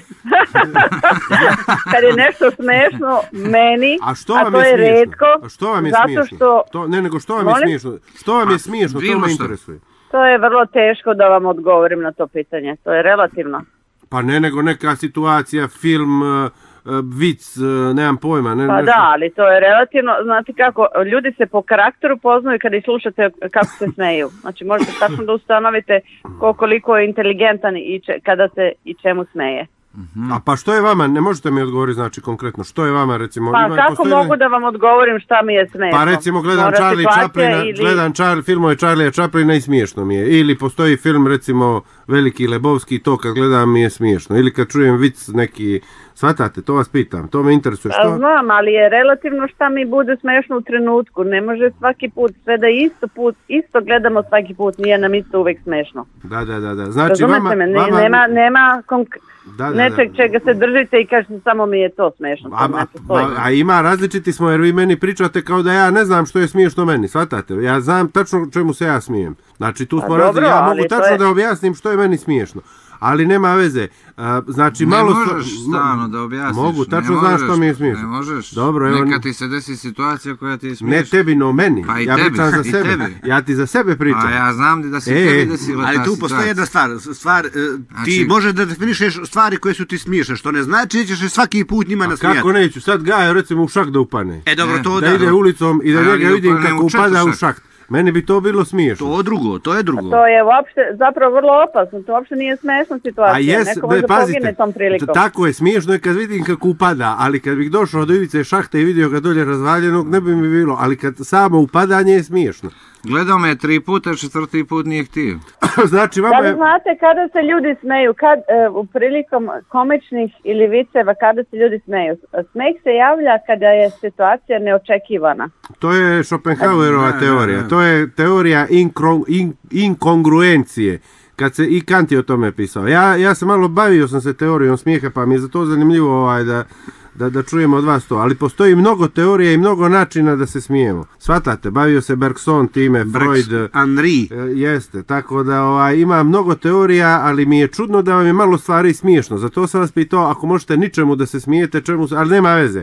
kad je nešto smešno, meni, A što a vam to je je smiješno? retko, A što vam je zato smiješno? što, To, ne, nego što vam je Molim? smiješno? Što vam je smiješno, to bilo me što. interesuje. to je vrlo teško da vam odgovorim na to pitanje, to je relativno. Pa ne, nego neka situacija, film, e, e, vic, e, nemam pojma. Ne, Pa nešto- da, ali to je relativno, znate kako, ljudi se po karakteru poznaju kada ih slušate kako se smeju. Znači možete tačno da ustanovite ko koliko je inteligentan i če- kada se i čemu smeje. A pa što je vama, ne možete mi odgovoriti znači konkretno, što je vama recimo... Pa ima- kako postoji li- mogu da vam odgovorim šta mi je smešno? Pa recimo gledam Mora Charlie situacija Chaplina, ili- gledam Charlie, filmove Charlie Chaplina i smiješno mi je. Ili postoji film recimo Veliki Lebovski, to kad gledam mi je smiješno. Ili kad čujem vic neki, shvatate, to vas pitam, to me interesuje. Pa Što? znam, ali je relativno šta mi bude smešno u trenutku. Ne može svaki put, sve da isto put, isto gledamo svaki put, nije nam isto uvek smešno. Da, da, da, da. Znači Razumete vama... me, ne- vama- nema, nema konk- Da, da, da. nečeg čega se držite i kažete samo mi je to smešno. To A, ne a, postoji. a, a ima različiti smo jer vi meni pričate kao da ja ne znam što je smiješno meni, shvatate? Ja znam tačno čemu se ja smijem. Znači tu Pa smo dobro, različiti, ja ali mogu to tačno je- da objasnim što je meni smiješno. Ali nema veze. A, znači Ne malo... možeš sta- stalno da objasniš. Mogu, ne tačno znaš možeš, što mi je smiješno. Ne možeš. Dobro, evo... Neka ti se desi situacija koja ti je Ne smiješna. tebi, no meni. Pa i ja tebi, pričam za i sebe. tebi. Ja ti za sebe pričam. A ja znam da se E, tebi e. desila ta Ali tu situacija. postoji jedna stvar, stvar e, ti Znači- možeš da definišeš stvari koje su ti smiješne, što ne znači da ćeš se svaki put njima nasmijati. Kako neću? Sad Gajo recimo u šakt da upane. E dobro, to Da da. ide ulicom i da A ja njega ga vidim upanem kako u četvršak. upada u šakt. Meni bi to bilo smiješno. To drugo, to je drugo. To je uopšte, zapravo vrlo opasno, to uopšte nije smešna situacija. A jes, Neko be, možda pazite, pogine tom prilikom. t- tako je, smiješno je kad vidim kako upada, ali kad bih došao do ivice šahta i vidio ga dolje razvaljenog, ne bi mi bilo, ali kad samo upadanje je smiješno. Gledao me je tri puta, četvrti put nije htio. Znači, Da vama li je... znate kada se ljudi smeju, kad, e, u prilikom komičnih ili viceva, kada se ljudi smeju? Smeh se javlja kada je situacija neočekivana. To je Schopenhauerova Da, teorija, da, da. to je teorija inkro, in, inkongruencije. Kad se i Kant je o tome pisao. Ja, ja sam malo bavio sam se teorijom smijeha, pa mi je za to zanimljivo ovaj, da, da, da čujemo od vas to. Ali postoji mnogo teorija i mnogo načina da se smijemo. Shvatate, bavio se Bergson time, Freud. Henri. E, jeste, tako da ovaj, ima mnogo teorija, ali mi je čudno da vam je malo stvari smiješno. Zato sam vas pitao, ako možete ničemu da se smijete, čemu, se- ali nema veze.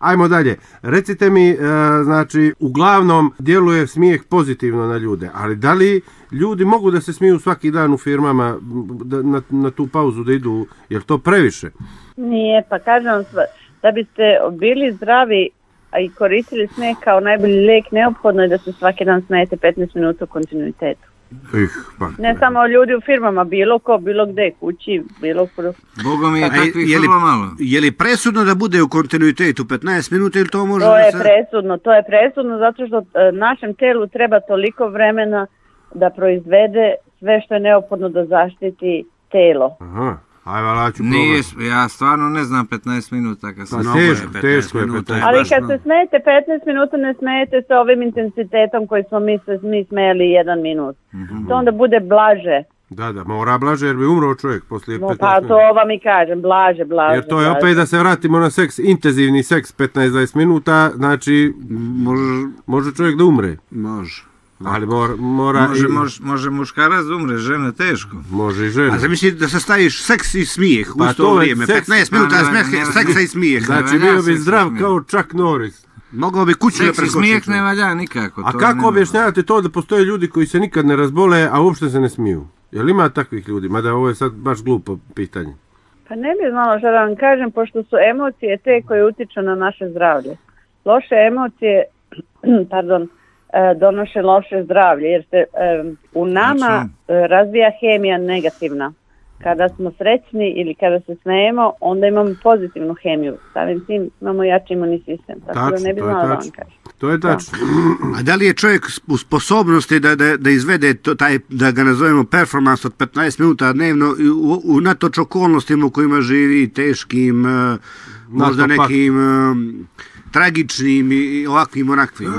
Ajmo dalje. Recite mi, e, znači, uglavnom djeluje smijeh pozitivno na ljude, ali da li ljudi mogu da se smiju svaki dan u firmama da, na, na tu pauzu da idu, je li to previše? Nije, pa kažem vam, da biste bili zdravi a i koristili smijeh kao najbolji lijek, neophodno je da se svaki dan smijete petnaest minuta u kontinuitetu. Ih, pa. Ne samo ljudi u firmama, bilo ko, bilo gde, kući, bilo ko. Bogom je takvih li, vrlo malo. Je li presudno da bude u kontinuitetu petnaest minuta ili to može to da je se... presudno, to je presudno zato što e, našem telu treba toliko vremena da proizvede sve što je neophodno da zaštiti telo. Aha. Aj, vala, ću Nije, ja stvarno ne znam petnaest minuta kad sam... Pa teško, teško je petnaest. Ali kad se smijete petnaest minuta, ne smijete se ovim intenzitetom koji smo mi, se, mi smijeli jedan minut. Mm-hmm. To onda bude blaže. Da, da, mora blaže jer bi umro čovjek poslije no, petnaest minuta. Pa to vam i kažem, blaže, blaže. Jer to je blaže. opet da se vratimo na seks, intenzivni seks petnaest dvadeset minuta, znači može, može čovjek da umre. Može. Ali mora... mora može, i... može, može muškarac da umre, žena teško. Može i žena. A zamisli da se staviš seks i smijeh pa u to vrijeme, seks, petnaest minuta ne, ne, smijeh, ne, seksa i smijeh. Znači bio bi zdrav kao Chuck Norris. Mogao bi kuću da preskočiti. Smijeh ne valja nikako. A kako objašnjavate to da postoje ljudi koji se nikad ne razbole, a uopšte se ne smiju? Jel ima takvih ljudi? Mada ovo je sad baš glupo pitanje. Pa ne bi znala što da vam kažem, pošto su emocije te koje utiču na naše zdravlje. Loše emocije, pardon, donoše loše zdravlje, jer se um, u nama razvija hemija negativna. Kada smo srećni ili kada se smejemo, onda imamo pozitivnu hemiju. Samim tim imamo jači imunni sistem. Tako tač, da ne bi znala da vam kažem. To je tačno. A da li je čovjek u sposobnosti da, da, da izvede to, taj, da ga nazovemo performans od petnaest minuta dnevno u, u natoč okolnostima u kojima živi, teškim, uh, možda nekim uh, tragičnim i ovakvim onakvim?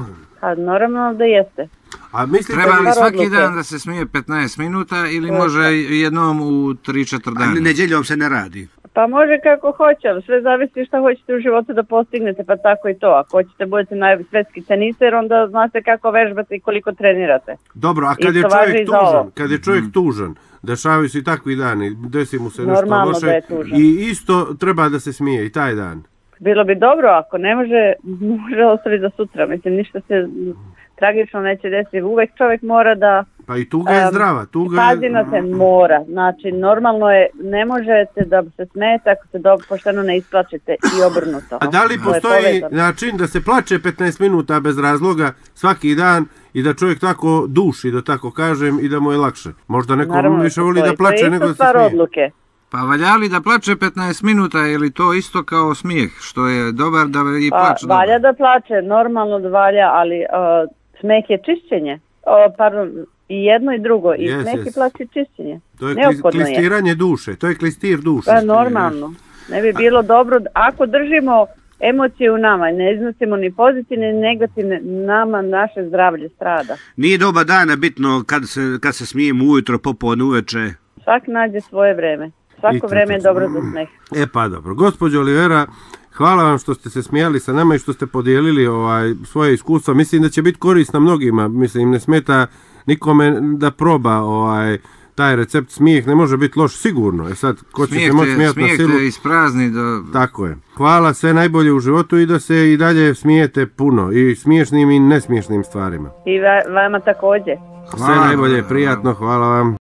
A normalno da jeste. A mislite treba li svaki dan da se smije petnaest minuta ili može jednom u tri četiri dana? A nedjeljom se ne radi. Pa može kako hoće, ali sve zavisi šta hoćete u životu da postignete, pa tako i to. Ako hoćete budete najsvetski teniser, onda znate kako vežbate i koliko trenirate. Dobro, a kad je čovjek tužan, kad je čovjek tužan, dešavaju se i takvi dani, desi mu se nešto normalno loše da je tužan. I isto treba da se smije i taj dan. Bilo bi dobro, ako ne može, može ostaviti za sutra. Mislim, ništa se tragično neće desiti. Uvek čovjek mora da... Pa i tuga je zdrava. Tuga pazi je... na se, mora. Znači, normalno je, ne možete da se smijete ako se do, pošteno ne isplačete i obrnuto. A da li postoji način da se plače petnaest minuta bez razloga svaki dan i da čovjek tako duši, da tako kažem, i da mu je lakše? Možda neko naravno, više voli da plače nego da se smije. Odluke. Pa valja li da plače petnaest minuta, je li to isto kao smijeh, što je dobar da i pa, plače dobar? Valja da plače, normalno da valja, ali uh, smijeh je čišćenje. Uh, pardon, i jedno i drugo, i yes, smijeh yes. i plač je čišćenje. To je Neophodno klistiranje je. duše, to je klistir duše. Pa normalno, ne bi bilo dobro, ako držimo emocije u nama, ne iznosimo ni pozitivne ni negativne, nama naše zdravlje strada. Nije doba dana bitno kad se, kad se smijemo ujutro, popodne, uveče. Svak nađe svoje vreme. Svako vreme je dobro za smeh. E pa dobro. Gospođo Olivera, hvala vam što ste se smijali sa nama i što ste podijelili ovaj, svoje iskustva. Mislim da će biti korisno mnogima. Mislim, ne smeta nikome da proba ovaj, taj recept. Smijeh ne može biti loš sigurno. E sad, ko će se moći smijati na silu? Smijeh te isprazni do... Tako je. Hvala, sve najbolje u životu i da se i dalje smijete puno. I smiješnim i nesmiješnim stvarima. I vama također. Sve najbolje, prijatno, hvala vam.